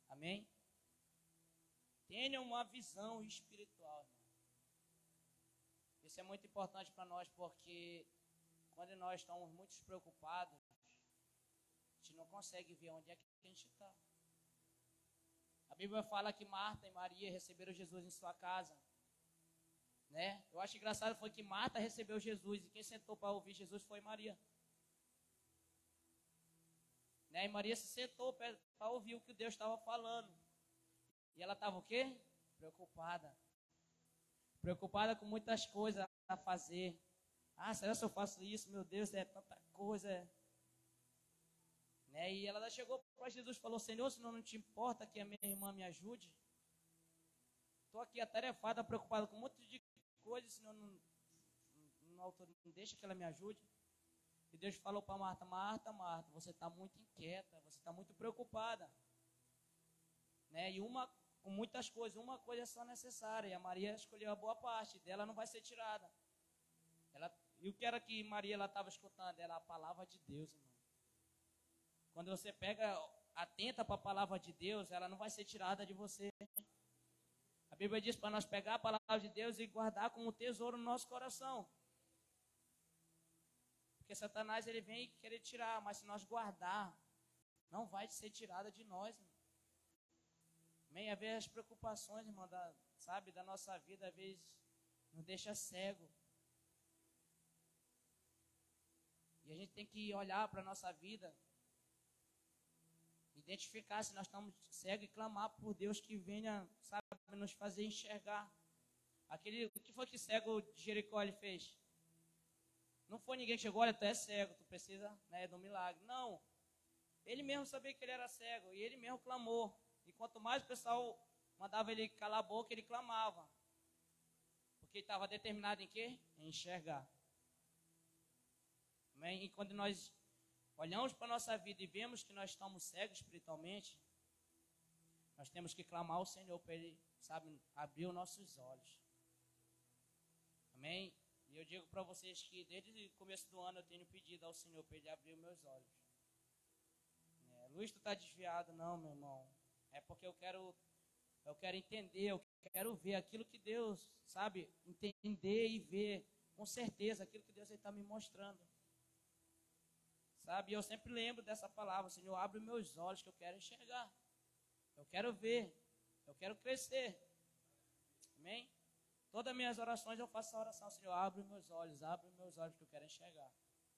Amém? Tenha uma visão espiritual, irmão. Isso é muito importante para nós, porque quando nós estamos muito preocupados, a gente não consegue ver onde é que a gente está. A Bíblia fala que Marta e Maria receberam Jesus em sua casa, né? Eu acho engraçado foi que Marta recebeu Jesus e quem sentou para ouvir Jesus foi Maria. Né? E Maria se sentou para ouvir o que Deus estava falando. E ela estava o quê? Preocupada. Preocupada com muitas coisas a fazer. Ah, será que eu faço isso? Meu Deus, é tanta coisa. Né? E ela chegou para Jesus e falou: Senhor, se não te importa que a minha irmã me ajude? Estou aqui atarefada, preocupada com um monte de coisas, senão não, não, não deixa que ela me ajude. E Deus falou para Marta: Marta, Marta, você está muito inquieta, você está muito preocupada. Né? E uma, com muitas coisas, uma coisa é só necessária. E a Maria escolheu a boa parte, dela não vai ser tirada. Ela, e o que era que Maria estava escutando? Era a palavra de Deus, irmão. Quando você pega, atenta para a palavra de Deus, ela não vai ser tirada de você. A Bíblia diz para nós pegar a palavra de Deus e guardar como tesouro no nosso coração. Porque Satanás ele vem querer tirar, mas se nós guardar, não vai ser tirada de nós, irmão. Amém? Às vezes as preocupações, irmão, da, sabe, da nossa vida, às vezes nos deixa cego. E a gente tem que olhar para a nossa vida, identificar se nós estamos cegos e clamar por Deus que venha, sabe, nos fazer enxergar. Aquele, o que foi que cego de Jericó ele fez? Não foi ninguém que chegou: olha, tu é cego, tu precisa, né, de um milagre. Não. Ele mesmo sabia que ele era cego e ele mesmo clamou. E quanto mais o pessoal mandava ele calar a boca, ele clamava. Porque ele estava determinado em quê? Em enxergar. Amém? E quando nós olhamos para a nossa vida e vemos que nós estamos cegos espiritualmente, nós temos que clamar ao Senhor para Ele, sabe, abrir os nossos olhos. Amém? E eu digo para vocês que desde o começo do ano eu tenho pedido ao Senhor para Ele abrir os meus olhos. É, Luiz, tu está desviado? Não, meu irmão. É porque eu quero, eu quero entender, eu quero ver aquilo que Deus, sabe, entender e ver com certeza aquilo que Deus está me mostrando. Sabe, eu sempre lembro dessa palavra: Senhor, abre meus olhos que eu quero enxergar. Eu quero ver, eu quero crescer. Amém? Todas as minhas orações eu faço a oração: Senhor, abre meus olhos, abre meus olhos que eu quero enxergar.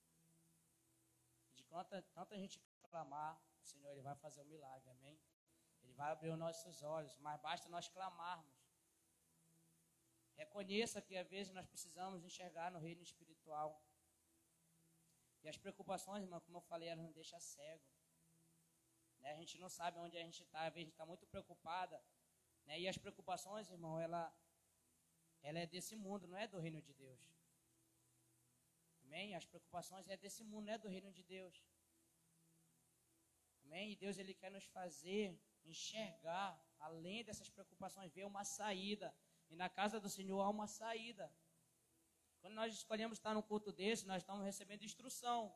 De tanta, tanta gente clamar, o Senhor ele vai fazer um milagre, amém? Ele vai abrir os nossos olhos, mas basta nós clamarmos. Reconheça que às vezes nós precisamos enxergar no reino espiritual. E as preocupações, irmão, como eu falei, elas nos deixam cego. Né? A gente não sabe onde a gente está, às vezes a gente está muito preocupada. Né? E as preocupações, irmão, ela, ela é desse mundo, não é do reino de Deus. Amém? As preocupações é desse mundo, não é do reino de Deus. Amém? E Deus ele quer nos fazer enxergar, além dessas preocupações, ver uma saída. E na casa do Senhor há uma saída. Quando nós escolhemos estar num culto desse, nós estamos recebendo instrução.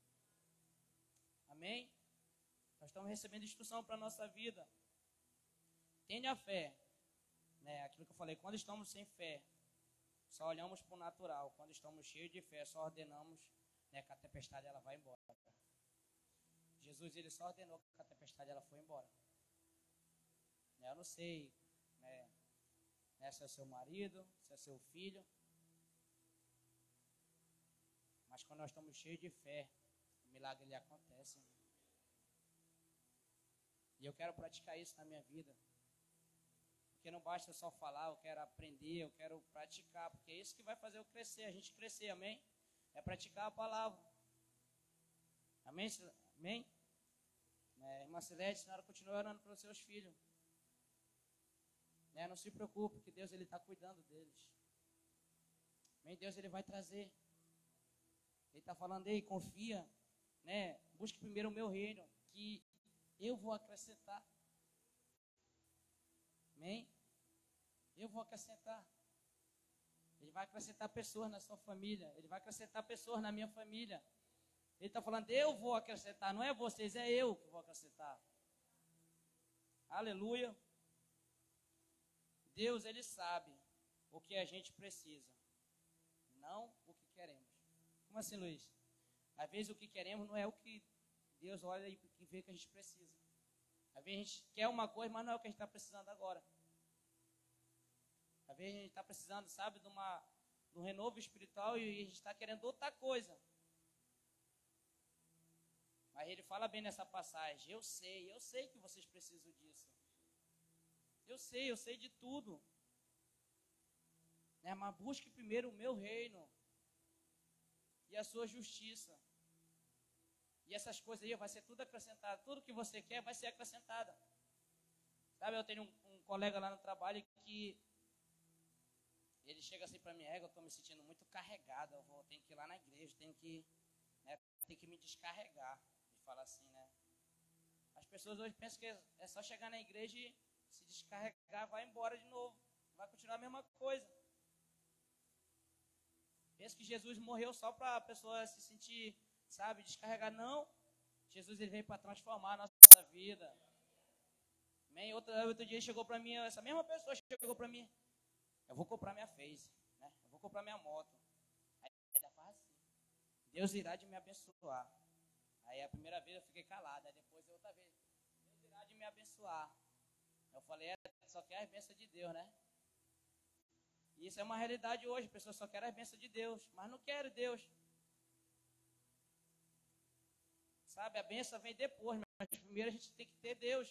Amém? Nós estamos recebendo instrução para a nossa vida. Tenha fé. Né? Aquilo que eu falei, quando estamos sem fé, só olhamos para o natural. Quando estamos cheios de fé, só ordenamos, né, que a tempestade ela vai embora. Jesus ele só ordenou que a tempestade ela foi embora. Né? Eu não sei, né, né, se é seu marido, se é seu filho. Mas quando nós estamos cheios de fé, o milagre ele acontece. E eu quero praticar isso na minha vida. Porque não basta só falar, eu quero aprender, eu quero praticar. Porque é isso que vai fazer eu crescer, a gente crescer, amém? É praticar a palavra. Amém? Amém? É, irmã Celeste, a senhora continua orando para os seus filhos. É, não se preocupe, que Deus ele está cuidando deles. Amém? Deus ele vai trazer. Ele está falando aí, confia, né? Busque primeiro o meu reino, que eu vou acrescentar. Amém? Eu vou acrescentar. Ele vai acrescentar pessoas na sua família. Ele vai acrescentar pessoas na minha família. Ele está falando, eu vou acrescentar, não é vocês, é eu que vou acrescentar. Aleluia. Deus, Ele sabe o que a gente precisa, não o que queremos. Como assim, Luiz? Às vezes o que queremos não é o que Deus olha e vê que a gente precisa. Às vezes a gente quer uma coisa, mas não é o que a gente está precisando agora. Às vezes a gente está precisando, sabe, de, uma, de um renovo espiritual e a gente está querendo outra coisa. Mas ele fala bem nessa passagem, eu sei, eu sei que vocês precisam disso. Eu sei, eu sei de tudo. Né? Mas busque primeiro o meu reino e a sua justiça. E essas coisas aí vai ser tudo acrescentado. Tudo que você quer vai ser acrescentado. Sabe, eu tenho um, um colega lá no trabalho que ele chega assim para mim, é, eu estou me sentindo muito carregado, eu vou, tenho que ir lá na igreja, tenho que, né, tenho que me descarregar. Ele fala assim, né? As pessoas hoje pensam que é só chegar na igreja e se descarregar, vai embora de novo. Vai continuar a mesma coisa. Pensa que Jesus morreu só para a pessoa se sentir, sabe, descarregar. Não. Jesus ele veio para transformar a nossa vida. Amém? Outro, outro dia chegou para mim, essa mesma pessoa chegou para mim. Eu vou comprar minha Face, né? Eu vou comprar minha moto. Aí ela fala assim, Deus irá de me abençoar. Aí a primeira vez eu fiquei calado, aí depois outra vez, Deus irá de me abençoar. Eu falei, é, só quer as bênçãos de Deus, né? E isso é uma realidade hoje, pessoas só querem as bênçãos de Deus, mas não querem Deus. Sabe, a bênção vem depois, mas primeiro a gente tem que ter Deus.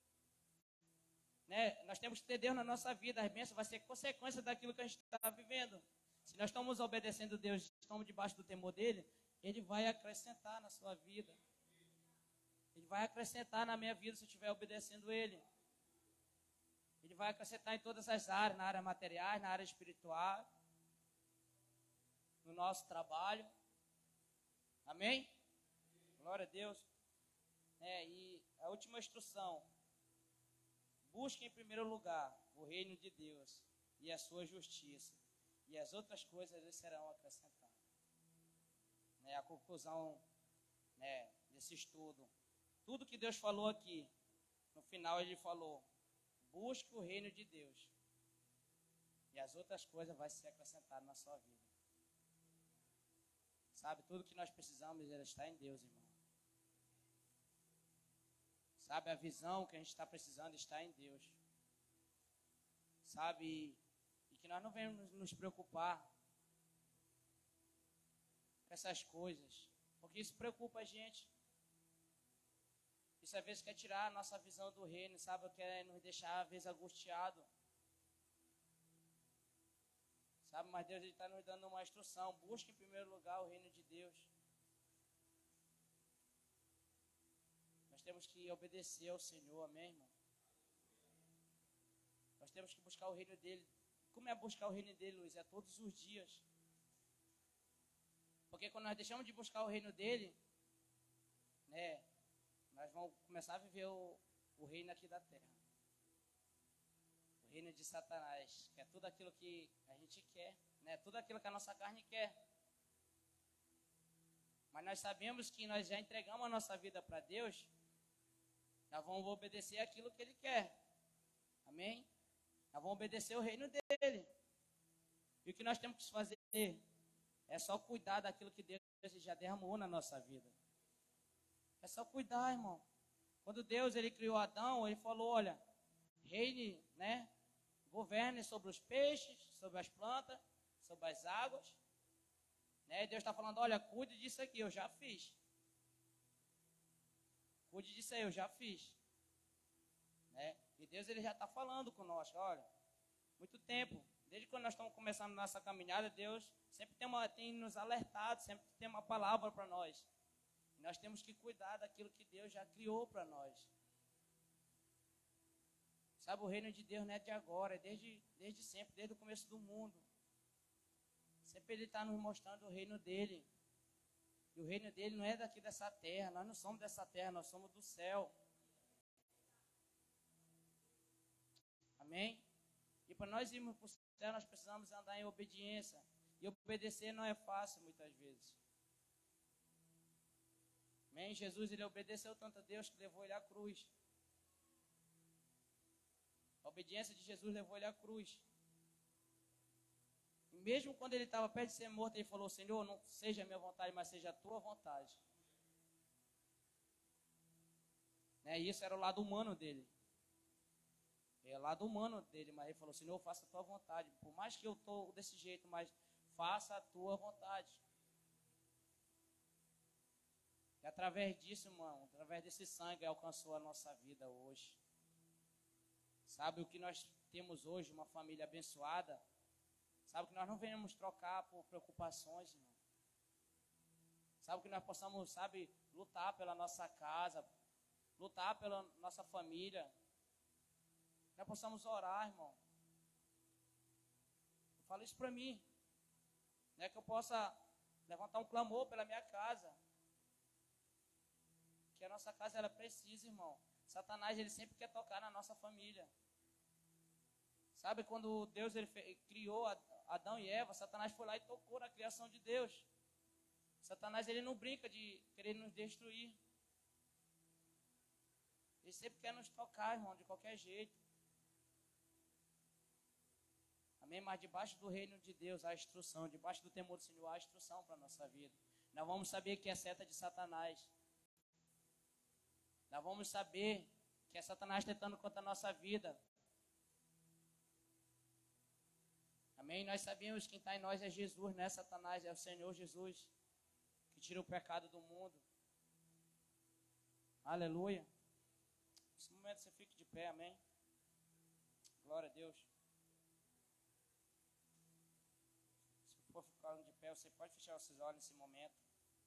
Né? Nós temos que ter Deus na nossa vida, as bênçãos vai ser consequência daquilo que a gente está vivendo. Se nós estamos obedecendo a Deus, estamos debaixo do temor dele, ele vai acrescentar na sua vida. Ele vai acrescentar na minha vida se eu estiver obedecendo ele. Ele vai acrescentar em todas as áreas, na área material, na área espiritual, no nosso trabalho. Amém? Glória a Deus. É, e a última instrução. Busque em primeiro lugar o reino de Deus e a sua justiça. E as outras coisas lhe serão acrescentadas. Né, a conclusão, né, desse estudo. Tudo que Deus falou aqui, no final ele falou, busque o reino de Deus. E as outras coisas vão ser acrescentadas na sua vida. Sabe, tudo que nós precisamos está em Deus, irmão. Sabe, a visão que a gente está precisando está em Deus. Sabe, e que nós não devemos nos preocupar com essas coisas, porque isso preocupa a gente. Isso às vezes quer tirar a nossa visão do reino, sabe, quer nos deixar às vezes angustiado. Sabe, mas Deus está nos dando uma instrução, busque em primeiro lugar o reino de Deus. Temos que obedecer ao Senhor, amém, irmão? Nós temos que buscar o reino dele. Como é buscar o reino dele, Luiz? É todos os dias. Porque quando nós deixamos de buscar o reino dele, né, nós vamos começar a viver o, o reino aqui da terra. O reino de Satanás, que é tudo aquilo que a gente quer, né, tudo aquilo que a nossa carne quer. Mas nós sabemos que nós já entregamos a nossa vida para Deus, nós vamos obedecer aquilo que Ele quer. Amém? Nós vamos obedecer o reino dEle. E o que nós temos que fazer é só cuidar daquilo que Deus já derramou na nossa vida. É só cuidar, irmão. Quando Deus ele criou Adão, Ele falou, olha, reine, né? Governe sobre os peixes, sobre as plantas, sobre as águas. Né? Deus está falando, olha, cuide disso aqui, eu já fiz. Cuide disso aí, eu já fiz. Né? E Deus ele já está falando conosco, olha, muito tempo. Desde quando nós estamos começando nossa caminhada, Deus sempre tem, uma, tem nos alertado, sempre tem uma palavra para nós. E nós temos que cuidar daquilo que Deus já criou para nós. Sabe, o reino de Deus não é de agora, é desde, desde sempre, desde o começo do mundo. Sempre Ele está nos mostrando o reino dEle. E o reino dEle não é daqui dessa terra. Nós não somos dessa terra, nós somos do céu. Amém? E para nós irmos para o céu, nós precisamos andar em obediência. E obedecer não é fácil, muitas vezes. Amém? Jesus, Ele obedeceu tanto a Deus que levou Ele à cruz. A obediência de Jesus levou ele à cruz. E mesmo quando ele estava perto de ser morto, ele falou: Senhor, não seja a minha vontade, mas seja a tua vontade. Né? Isso era o lado humano dele. É o lado humano dele, mas ele falou: Senhor, faça a tua vontade. Por mais que eu estou desse jeito, mas faça a tua vontade. E através disso, irmão, através desse sangue, alcançou a nossa vida hoje. Sabe o que nós temos hoje, uma família abençoada? Sabe que nós não venhamos trocar por preocupações, irmão. Sabe que nós possamos, sabe, lutar pela nossa casa, lutar pela nossa família. Nós possamos orar, irmão. Eu falo isso para mim. Né, que eu possa levantar um clamor pela minha casa. Que a nossa casa, ela precisa, irmão. Satanás, ele sempre quer tocar na nossa família. Sabe, quando Deus ele criou Adão e Eva, Satanás foi lá e tocou na criação de Deus. Satanás, ele não brinca de querer nos destruir. Ele sempre quer nos tocar, irmão, de qualquer jeito. Amém? Mas debaixo do reino de Deus há instrução. Debaixo do temor do Senhor há instrução para a nossa vida. Nós vamos saber que é seta de Satanás. Nós vamos saber que é Satanás tentando contra a nossa vida. Amém? Nós sabemos que quem está em nós é Jesus, não é Satanás, é o Senhor Jesus, que tira o pecado do mundo. Aleluia. Nesse momento você fique de pé, amém? Glória a Deus. Se for ficar de pé, você pode fechar os seus olhos nesse momento.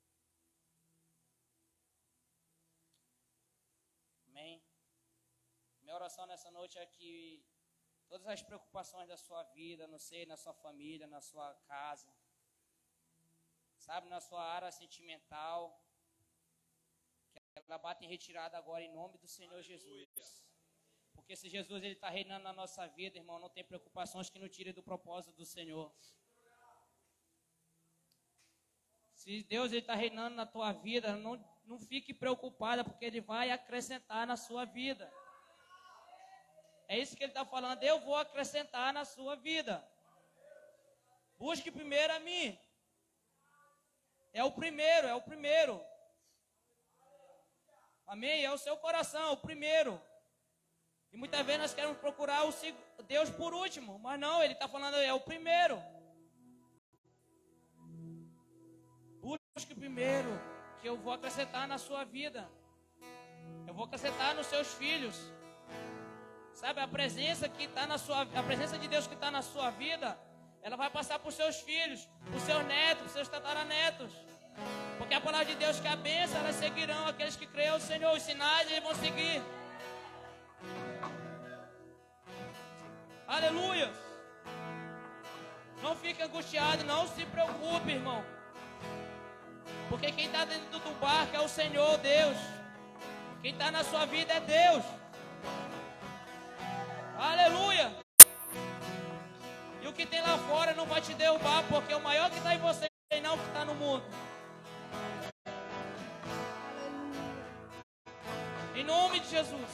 Amém? Minha oração nessa noite é que todas as preocupações da sua vida, não sei, na sua família, na sua casa, sabe, na sua área sentimental, que ela bate em retirada agora em nome do Senhor Jesus. Porque se Jesus ele está reinando na nossa vida, irmão, não tem preocupações que não tirem do propósito do Senhor. Se Deus está reinando na tua vida, não, não fique preocupada, porque Ele vai acrescentar na sua vida. É isso que Ele está falando, eu vou acrescentar na sua vida. Busque primeiro a mim. É o primeiro, é o primeiro. Amém? É o seu coração, o primeiro. E muitas vezes nós queremos procurar o Deus por último, mas não, Ele está falando, é o primeiro. Busque primeiro, que eu vou acrescentar na sua vida. Eu vou acrescentar nos seus filhos. Sabe, a presença que está na sua, a presença de Deus que está na sua vida, ela vai passar para os seus filhos, para os seus netos, para os seus tataranetos. Porque a palavra de Deus que a bênção, elas seguirão aqueles que creem ao Senhor. Os sinais, eles vão seguir. Aleluia. Não fique angustiado, não se preocupe, irmão. Porque quem está dentro do barco é o Senhor, Deus. Quem está na sua vida é Deus. Aleluia. E o que tem lá fora não vai te derrubar, porque o maior que está em você é não o que está no mundo. Em nome de Jesus.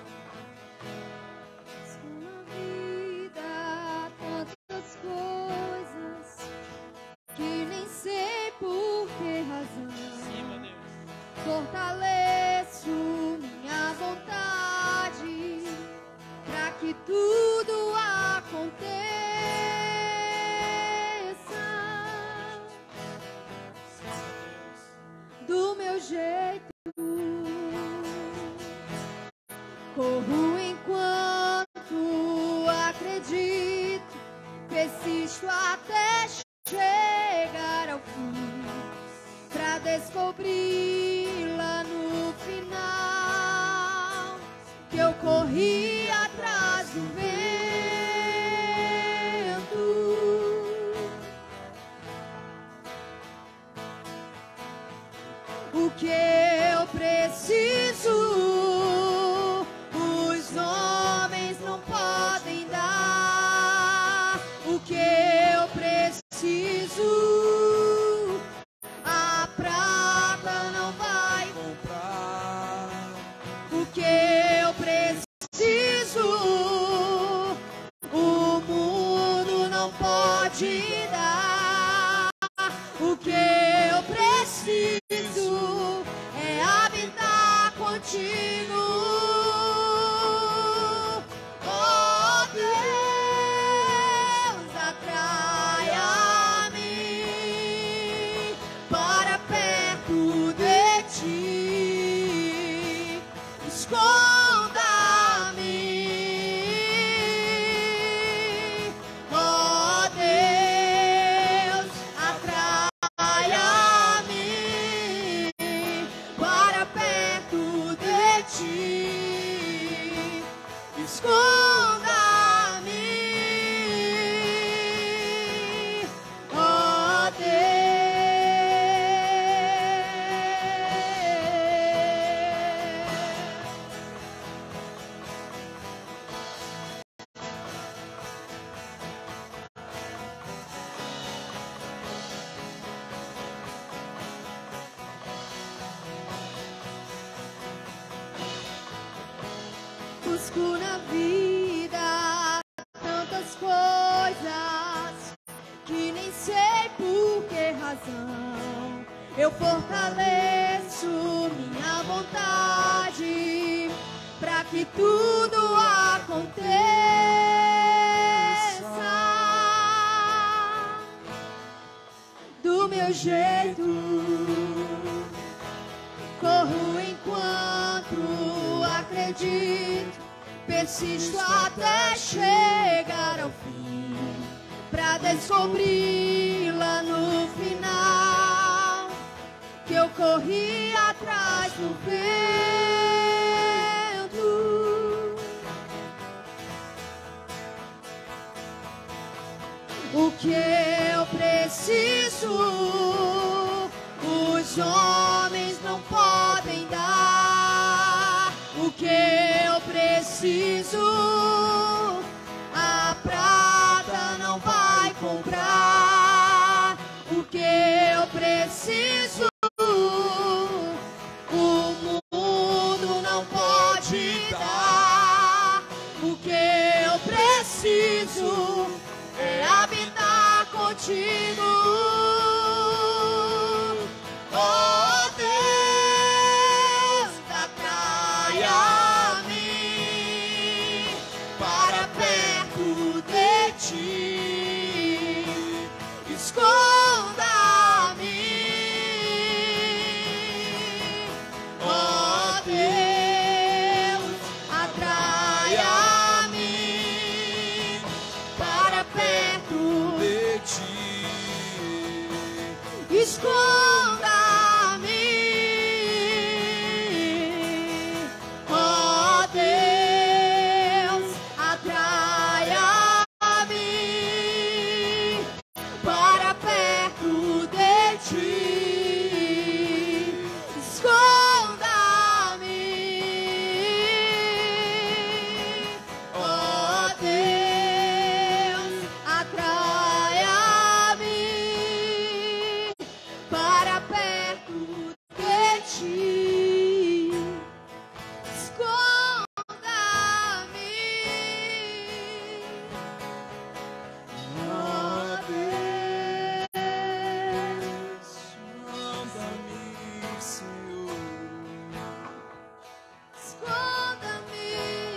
Na vida tantas coisas que nem sei por que razão. Sim, meu Deus. Fortaleço minha vontade para que tudo aconteça do meu jeito. Corro enquanto acredito, persisto até chegar ao fim, pra descobrir lá no final que eu corri atrás do vento. O que eu preciso os homens não podem dar. O que eu preciso a prata não vai comprar. O que eu preciso pode dar. O que eu preciso é habitar contigo. Oh Deus, atrai-me para perto de ti. Esconda-me. Oh Deus, atrai-me para perto de ti. Esconda-me. Oh Busco na vida tantas coisas que nem sei por que razão eu fortaleço minha vontade para que tudo aconteça do meu jeito. Corro enquanto acredito, persisto até chegar ao fim, pra descobri-la no final, que eu corri atrás do vento. O que eu preciso, os homens não podem dar. O que eu preciso, a prata não vai comprar. O que eu preciso, o mundo não pode dar. O que eu preciso é habitar contigo. Oh Deus, atrai-me para perto de ti. Esconda-me. Oh Deus, atrai-me para perto de ti. Esconda-me. Oh Deus, atrai-me para perto de ti. Esconda-me. Oh Deus, atrai-me para perto de ti. Esconda-me. Oh Deus, Manda-me, Senhor. esconda-me.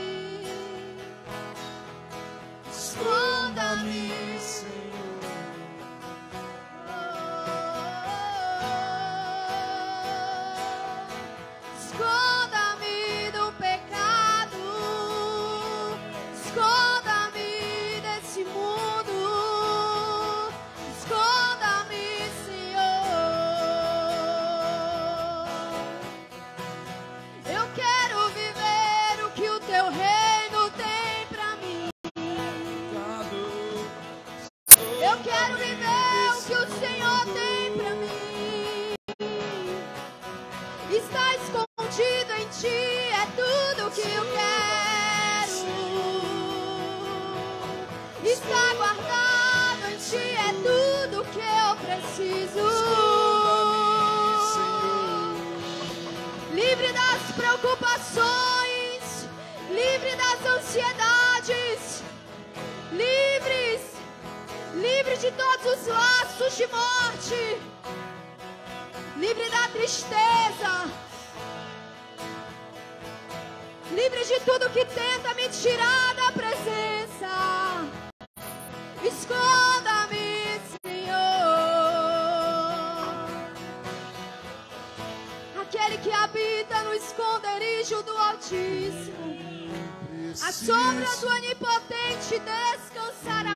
Esconda-me, Senhor. Esconda-me do pecado, esconda-me desse mundo, esconda-me, Senhor. Eu quero viver o que o teu reino tem pra mim. Eu quero viver o que o Senhor tem pra mim. Está escondido em ti, é tudo que eu quero. Está guardado em ti, é tudo que eu preciso. Livre das preocupações, livre das ansiedades, livres, livre livre de todos os laços de morte, livre da tristeza, livre de tudo que tenta me tirar da presença. Esconda-me, Senhor. Aquele que habita no esconderijo do Altíssimo, a sombra do Onipotente descansará.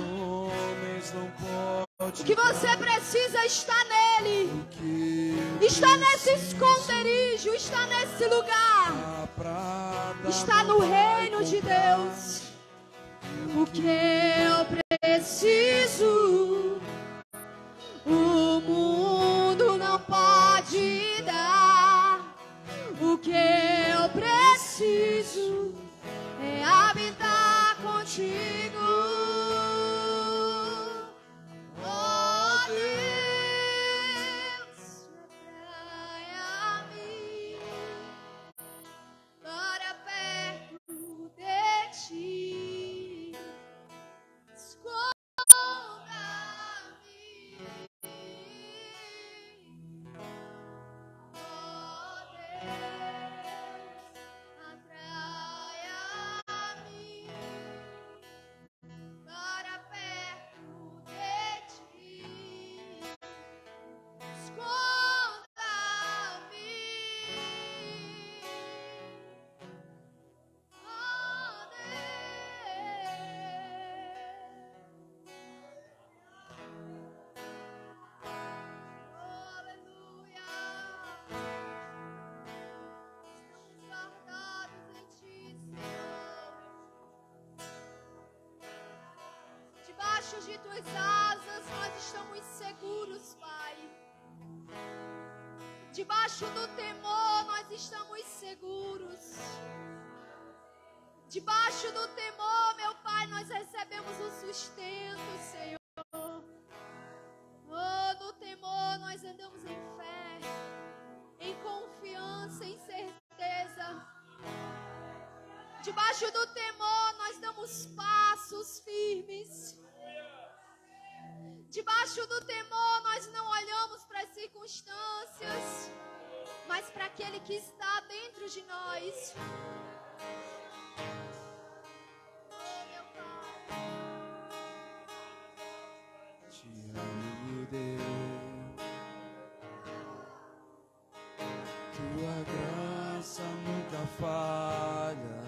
O que você precisa está nele, está nesse esconderijo, está nesse lugar, está no reino de Deus. O que eu preciso, o mundo não pode dar. O que eu preciso é habitar contigo. Oh Deus, atrai-me para perto de ti. Esconda-me. Oh Deus, atrai-me para perto de ti. Esconda-me. Oh Deus. Aleluia. Estamos guardados em ti, Senhor. Debaixo de tuas asas nós estamos seguros, Pai. Debaixo do temor nós estamos seguros. Debaixo do temor, meu Pai, nós recebemos o sustento, Senhor. Oh, no temor nós andamos em fé, em confiança, em certeza. Debaixo do temor nós damos passos firmes. Debaixo do temor nós não olhamos para as circunstâncias, mas para aquele que está dentro de nós. Oh, meu Pai. Te amo, Deus. Tua graça nunca falha.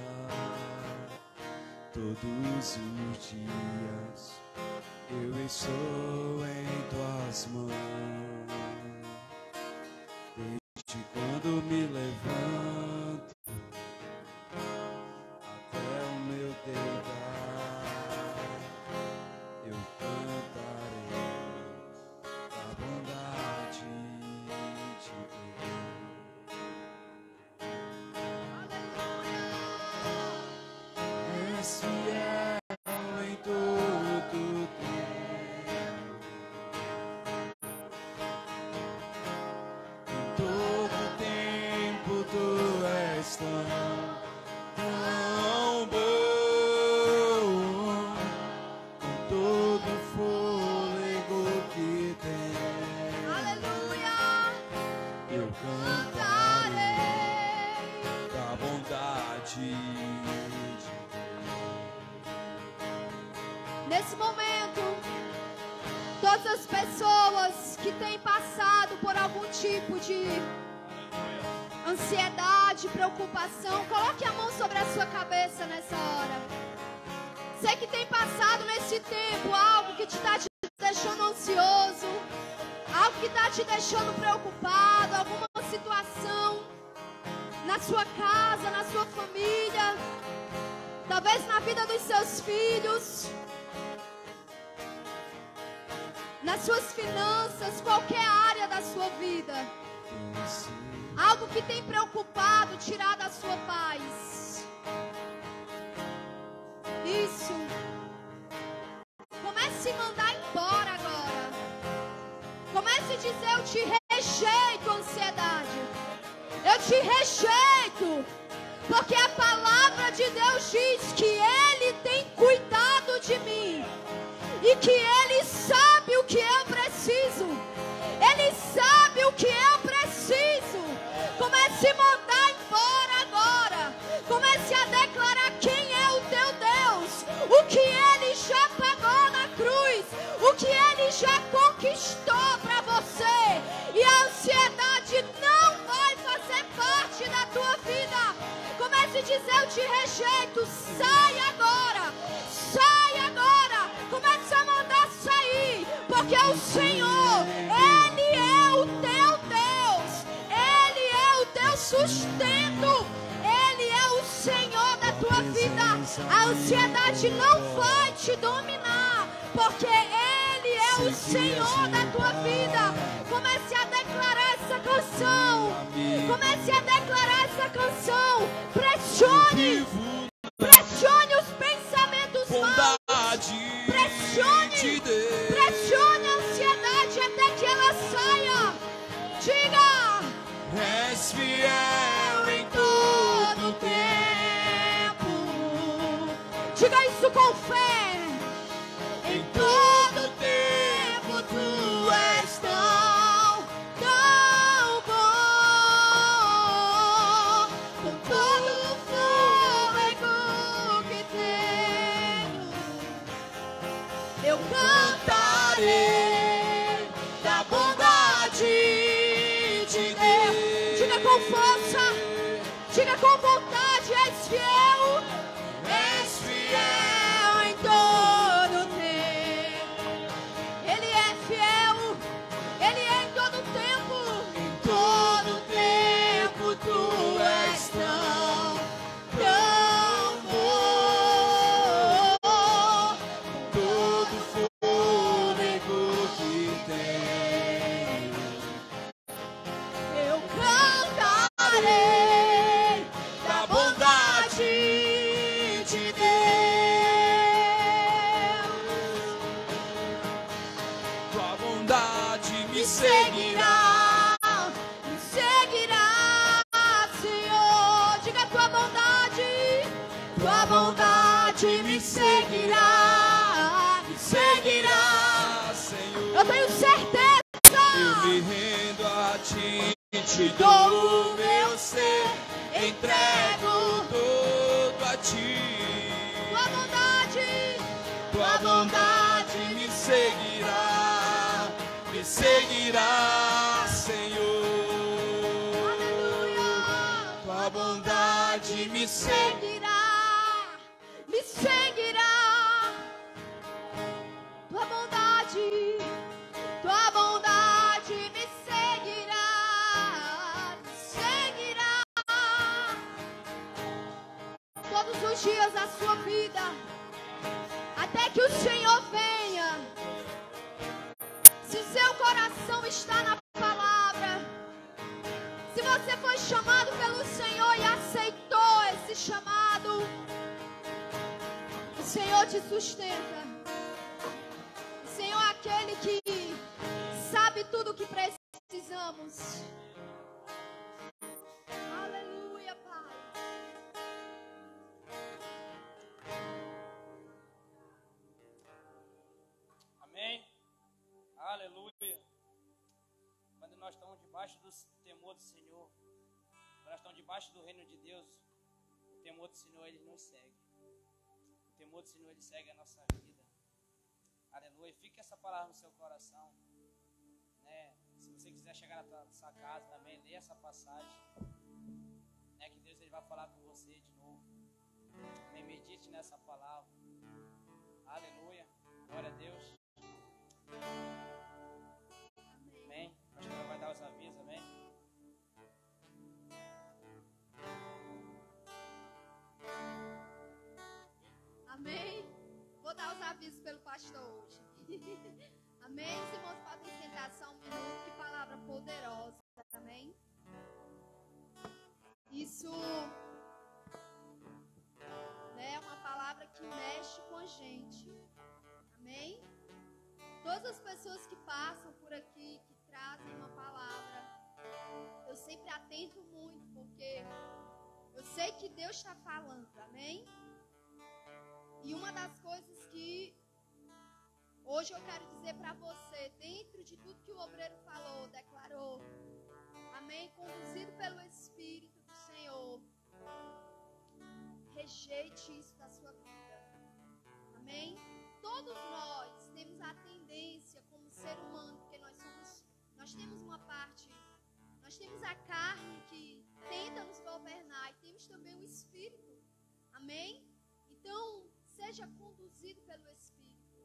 Todos os dias eu estou em tuas mãos. Desde quando me levanto até o meu deitar, eu cantarei a bondade de Deus. És fiel em todo tempo, em todo tempo tu és tão, tão bom, com todo o fôlego que tem. Aleluia. Eu Cantarei. cantarei da bondade de Nesse momento, todas as pessoas que têm passado por algum tipo de ansiedade, preocupação, coloque a mão sobre a sua cabeça nessa hora. Você que tem passado nesse tempo algo que te está te deixando ansioso, algo que está te deixando preocupado, alguma situação na sua casa, na sua família, talvez na vida dos seus filhos, nas suas finanças, qualquer área da sua vida. Algo que tem preocupado, tirado a sua paz. Isso. Comece a mandar embora agora. Comece a dizer: eu te rejeito, ansiedade. Eu te rejeito. Porque a palavra de Deus diz que Ele tem cuidado de mim. E que Ele te rejeito, sai agora, sai agora, comece a mandar sair, porque o Senhor, Ele é o teu Deus, Ele é o teu sustento, Ele é o Senhor da tua vida. A ansiedade não vai te dominar, porque Ele é o Senhor da tua vida. Comece a declarar essa canção, comece a declarar essa canção, pressione, pressione os pensamentos maus, pressione, pressione a ansiedade até que ela saia. Diga: És fiel em todo tempo. Diga isso com fé. Em todo tempo tu és tão, Tão bom, com todo o fôlego que tenho, eu cantarei da bondade de Deus. Diga com força, diga com vontade: és fiel, és fiel em todo tempo. Ele é fiel, Ele é em todo tempo. em todo tempo tu és tão, Tão bom, todo fôlego que tem. eu cantarei da bondade de Deus. Tua bondade me Me seguirá. seguirá, me seguirá, Senhor. Diga: tua bondade, tua bondade me seguirá, me seguirá. Senhor, Eu tenho certeza. eu me rendo a ti, te dou o meu ser, entrego todo a ti. Tua bondade, Tua bondade me seguirá, me seguirá, Senhor. aleluia. Tua bondade me seguirá. Seguirá, me seguirá. Tua bondade, tua bondade me seguirá, me seguirá. Todos os dias da sua vida, até que o Senhor venha. Se seu coração está na palavra, se você foi chamado pelo Senhor e aceitou esse chamado, o Senhor te sustenta. O Senhor é aquele que sabe tudo o que precisamos. Aleluia, Pai. Amém? Aleluia. Quando nós estamos debaixo do temor do Senhor, quando nós estamos debaixo do reino de Deus, o temor do Senhor, Ele nos segue. O temor do Senhor, Ele segue a nossa vida. Aleluia. Fica essa palavra no seu coração. Né? Se você quiser chegar na tua, sua casa também, lê essa passagem. Né? Que Deus ele vai falar com você de novo. Amém? Medite nessa palavra. Aleluia. Glória a Deus. Amém. Acho que ela vai dar os avisos, amém? Amém. Vou dar os avisos pelo pastor hoje. Amém. Os irmãos podem sentar só um minuto. Que palavra poderosa. Amém. Isso né, é uma palavra que mexe com a gente. Amém. Todas as pessoas que passam por aqui, que trazem uma palavra, eu sempre atento muito, porque eu sei que Deus está falando, amém? E uma das coisas que hoje eu quero dizer para você, dentro de tudo que o obreiro falou, declarou, amém? Conduzido pelo Espírito do Senhor, rejeite isso da sua vida, amém? Todos nós temos a tendência como ser humano, porque nós somos, nós temos uma parte, nós temos a carne que tenta nos governar e temos também o Espírito Amém? Então, seja conduzido pelo Espírito.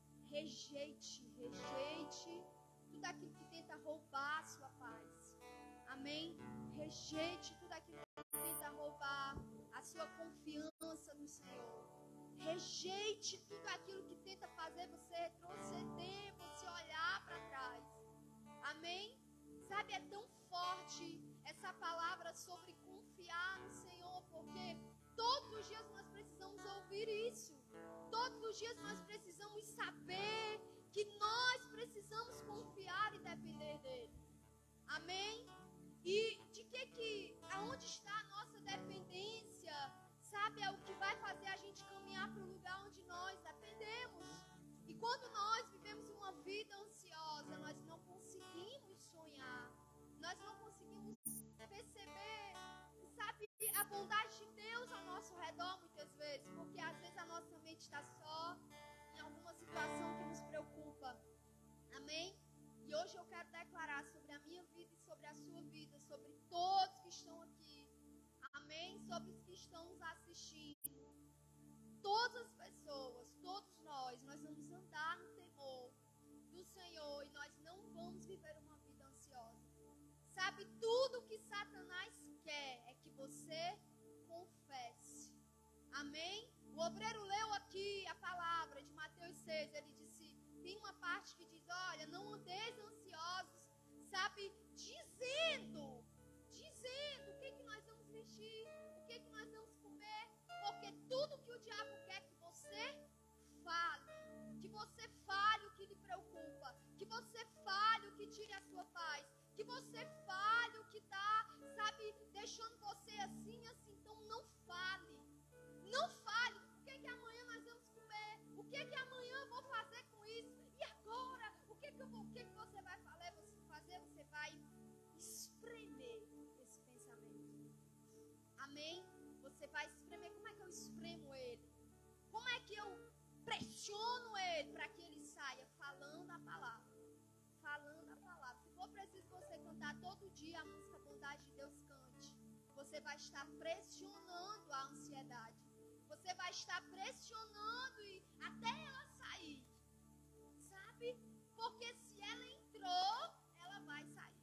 Rejeite, rejeite tudo aquilo que tenta roubar a sua paz. Amém? Rejeite tudo aquilo que tenta roubar a sua confiança no Senhor. Rejeite tudo aquilo que tenta fazer você retroceder, você olhar para trás. Amém? Sabe, é tão forte essa palavra sobre confiar no Senhor, porque todos os dias nós precisamos ouvir isso. Todos os dias nós precisamos saber que nós precisamos confiar e depender dele. Amém? E de que que, aonde está a nossa dependência? Sabe, é o que vai fazer a gente caminhar para o lugar onde nós dependemos. E quando nós vivemos uma vida ansiosa, nós não conseguimos sonhar. Nós não conseguimos perceber, sabe, a bondade de Deus ao nosso redor muitas vezes. Porque às vezes a nossa mente está só em alguma situação que nos preocupa. Amém? E hoje eu quero declarar sobre a minha vida e sobre a sua vida, sobre todos que estão aqui. Amém? Sobre os que estão nos assistindo. Todas as pessoas, todos nós, nós vamos andar no temor do Senhor e nós não vamos viver uma vida ansiosa. Sabe, tudo que Satanás quer é que você confesse. Amém? O obreiro leu aqui a palavra de Mateus seis, ele disse, tem uma parte que diz, olha, não andeis ansiosos, sabe, dizendo, dizendo o que, que nós vamos vestir, o que, que nós vamos comer, porque tudo que o diabo quer que você fale, que você fale o que lhe preocupa, que você fale o que tire a sua paz, que você fale o que está, sabe, deixando você assim, assim, então não fale, não fale, o que que amanhã nós vamos comer, o que que amanhã eu vou fazer com isso, e agora, o que que, eu vou, o que, que você vai fazer, você fazer, você vai espremer esse pensamento, amém? Você vai espremer, como é que eu espremo ele? Como é que eu pressiono ele para que ele saia falando a palavra? Falando a palavra. Se for preciso você cantar todo dia a música Bondade de Deus, cante. Você vai estar pressionando a ansiedade. Você vai estar pressionando e até ela sair. Sabe? Porque se ela entrou, ela vai sair.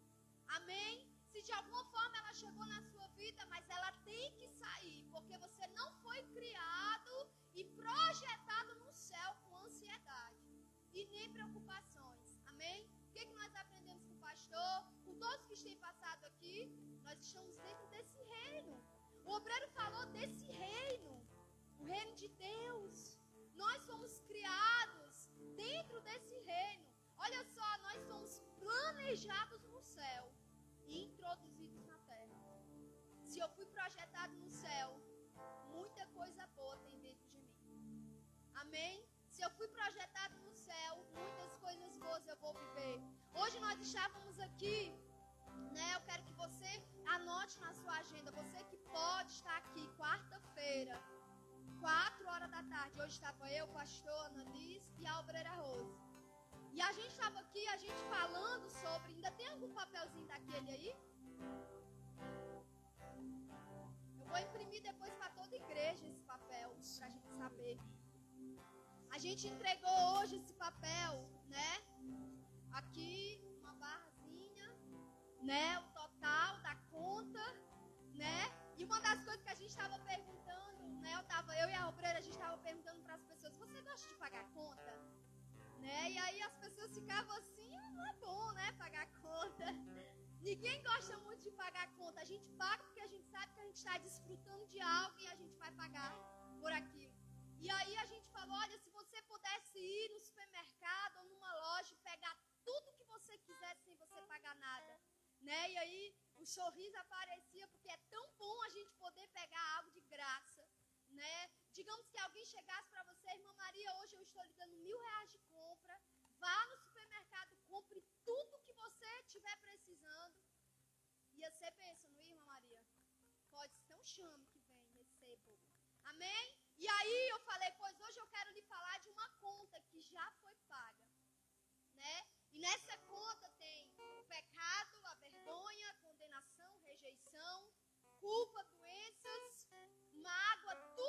Amém? Se de alguma forma ela chegou na sua vida, mas ela tem que sair, porque você não foi criado e projetado no céu com ansiedade e nem preocupações. Amém? O que, que nós aprendemos com o pastor? Com todos que têm passado aqui, nós estamos dentro desse reino. O obreiro falou desse reino, o reino de Deus. Nós somos criados dentro desse reino. Olha só, nós somos planejados no céu e introduzidos na terra. Se eu fui projetado no céu, muita coisa boa tem dentro de mim. Amém? Se eu fui projetado no céu, muitas coisas boas eu vou viver. Hoje nós estávamos aqui, né? Eu quero que você anote na sua agenda, você que pode estar aqui quarta-feira, quatro horas da tarde. Hoje estava eu, o pastor Annalise e a obreira Rose. E a gente estava aqui, a gente falando sobre... Ainda tem algum papelzinho daquele aí? Eu vou imprimir depois para toda a igreja esse papel, para a gente saber. A gente entregou hoje esse papel, né? Aqui, uma barrazinha, né? O total da conta, né? E uma das coisas que a gente estava perguntando, né? Eu, tava, eu e a obreira, a gente estava perguntando para as pessoas, você gosta de pagar conta? Né? E aí as pessoas ficavam assim, ah, não é bom, né? Pagar conta. Ninguém gosta muito de pagar conta. A gente paga porque a gente sabe que a gente está desfrutando de algo e a gente vai pagar por aquilo. E aí a gente falou, olha, se você pudesse ir no supermercado ou numa loja e pegar tudo que você quisesse sem você pagar nada, né? E aí o sorriso aparecia, porque é tão bom a gente poder pegar algo de graça, né? Digamos que alguém chegasse para você, irmã Maria, hoje eu estou lhe dando mil reais de compra, vá no supermercado, compre tudo que você estiver precisando. Ia ser bênção, não ia, irmã Maria? Pode ser um chame que vem, recebo. Amém? E aí eu falei, pois hoje eu quero lhe falar de uma conta que já foi paga, né? E nessa conta tem o pecado, a vergonha, a condenação, rejeição, culpa, doenças, mágoa, tudo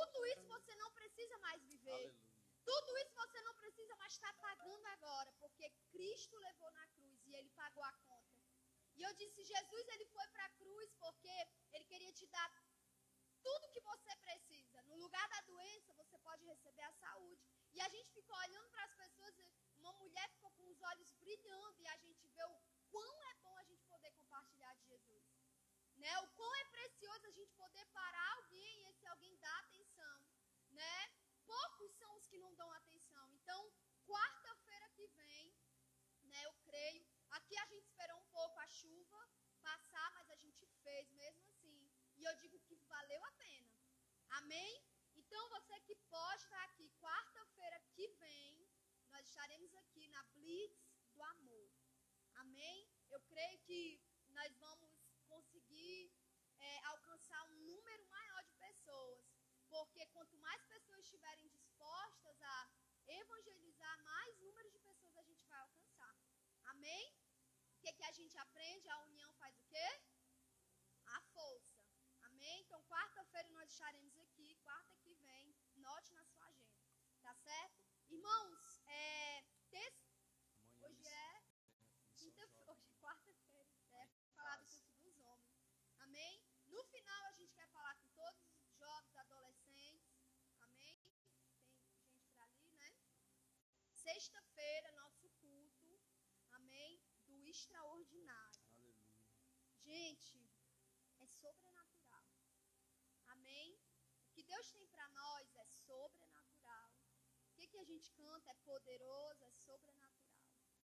precisa mais viver. Tudo isso você não precisa mais estar pagando agora, porque Cristo levou na cruz e Ele pagou a conta. E eu disse, Jesus, Ele foi para a cruz porque Ele queria te dar tudo que você precisa. No lugar da doença, você pode receber a saúde. E a gente ficou olhando para as pessoas, uma mulher ficou com os olhos brilhando e a gente vê o quão é bom a gente poder compartilhar de Jesus. Né? O quão é precioso a gente poder parar alguém e esse alguém dá atenção. Né? Poucos são os que não dão atenção. Então, quarta-feira que vem, né, eu creio, aqui a gente esperou um pouco a chuva passar, mas a gente fez mesmo assim. E eu digo que valeu a pena. Amém? Então, você que pode estar aqui, quarta-feira que vem, nós estaremos aqui na Blitz do Amor. Amém? Eu creio que nós vamos conseguir é, alcançar um número maior de pessoas. Porque quanto mais pessoas estiverem dispostas a evangelizar, mais número de pessoas a gente vai alcançar. Amém? O que, que a gente aprende? A união faz o quê? A força. Amém? Então, quarta-feira nós estaremos aqui. Quarta que vem, note na sua agenda. Tá certo? Irmãos, é, terça, hoje é quinta, hoje é quarta-feira. É falar do curso dos homens. Amém? No final, a gente quer falar com todos os jovens, adolescentes. Amém? Tem gente por ali, né? Sexta-feira, nosso culto. Amém? Do extraordinário. Aleluia. Gente, é sobrenatural. Amém? O que Deus tem para nós é sobrenatural. O que, que a gente canta é poderoso, é sobrenatural.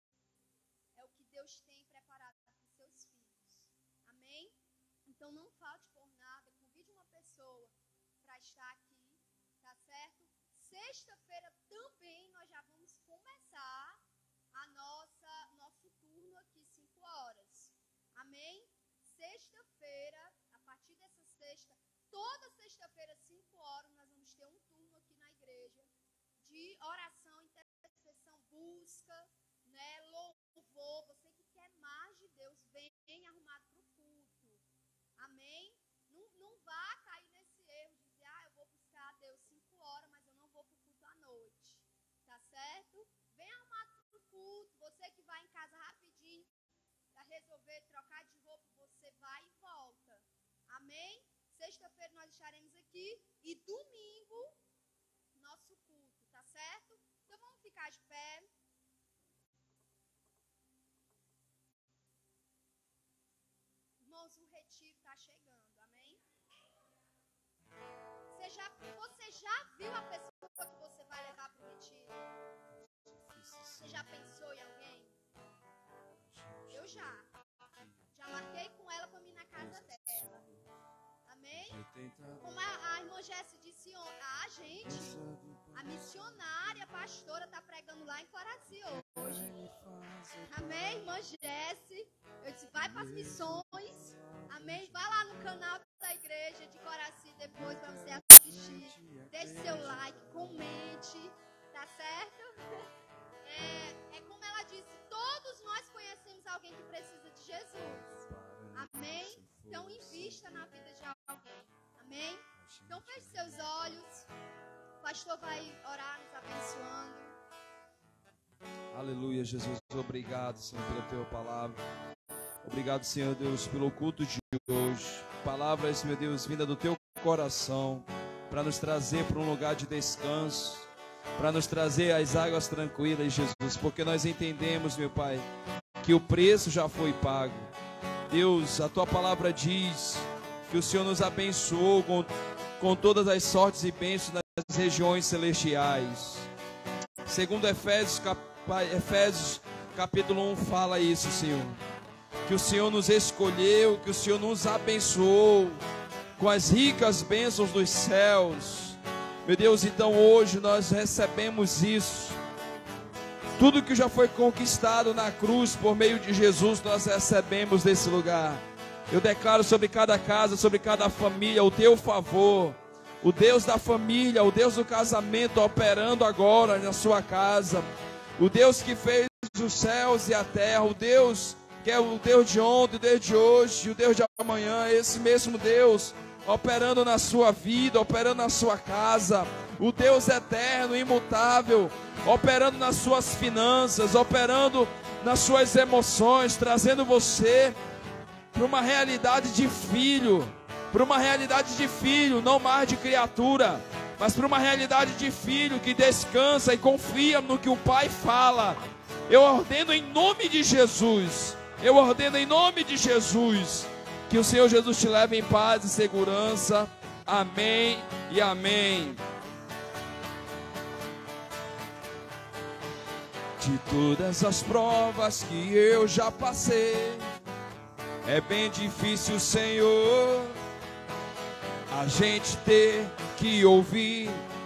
É o que Deus tem preparado para os seus filhos. Amém? Então não falte por nada, convide uma pessoa para estar aqui, tá certo? Sexta-feira também nós já vamos começar a nossa nosso turno aqui, cinco horas. Amém? Sexta-feira, a partir dessa sexta, toda sexta-feira, cinco horas, nós vamos ter um turno aqui na igreja de oração, intercessão, busca, né, louvor. Você que quer mais de Deus, vem arrumado para o culto. Amém? Não, não vá cair nesse erro de dizer, ah, eu vou buscar a Deus cinco horas, mas eu não vou para o culto à noite. Tá certo? Vem arrumado para o culto. Você que vai em casa rapidinho para resolver trocar de roupa, você vai e volta. Amém? Sexta-feira nós estaremos aqui e domingo, nosso culto, tá certo? Então vamos ficar de pé. Irmãos, o retiro está chegando, amém? Você já, você já viu a pessoa que você vai levar para o retiro? Você já pensou em alguém? Eu já. Já marquei com ela para mim na casa dela. Amém? Como a, a irmã Jéssica disse ontem, a gente, a missionária, a pastora, está pregando lá em Coraci hoje. Amém, irmã Jéssica? Eu disse, vai para as missões. Amém? Vai lá no canal da igreja de Coraci depois para você assistir. Deixe seu like, comente. Tá certo? É, é como ela disse, todos nós conhecemos alguém que precisa de Jesus. Amém? Então invista na vida de alguém. Amém? Então feche seus olhos. O pastor vai orar nos abençoando. Aleluia, Jesus. Obrigado, Senhor, pela tua palavra. Obrigado, Senhor Deus, pelo culto de hoje. Palavras, meu Deus, vinda do teu coração para nos trazer para um lugar de descanso, para nos trazer as águas tranquilas, Jesus, porque nós entendemos, meu Pai, que o preço já foi pago. Deus, a tua palavra diz que o Senhor nos abençoou com, com todas as sortes e bênçãos nas regiões celestiais. Segundo Efésios, cap, Efésios capítulo um fala isso, Senhor, que o Senhor nos escolheu, que o Senhor nos abençoou com as ricas bênçãos dos céus. Meu Deus, então hoje nós recebemos isso. Tudo que já foi conquistado na cruz por meio de Jesus, nós recebemos desse lugar. Eu declaro sobre cada casa, sobre cada família, o teu favor. O Deus da família, o Deus do casamento operando agora na sua casa. O Deus que fez os céus e a terra. O Deus que é o Deus de ontem, o Deus de hoje, o Deus de amanhã. Esse mesmo Deus operando na sua vida, operando na sua casa, o Deus eterno, imutável, operando nas suas finanças, operando nas suas emoções, trazendo você para uma realidade de filho, para uma realidade de filho, não mais de criatura, mas para uma realidade de filho que descansa e confia no que o Pai fala. Eu ordeno em nome de Jesus, eu ordeno em nome de Jesus, que o Senhor Jesus te leve em paz e segurança. Amém e amém. De todas as provas que eu já passei, é bem difícil, Senhor, a gente ter que ouvir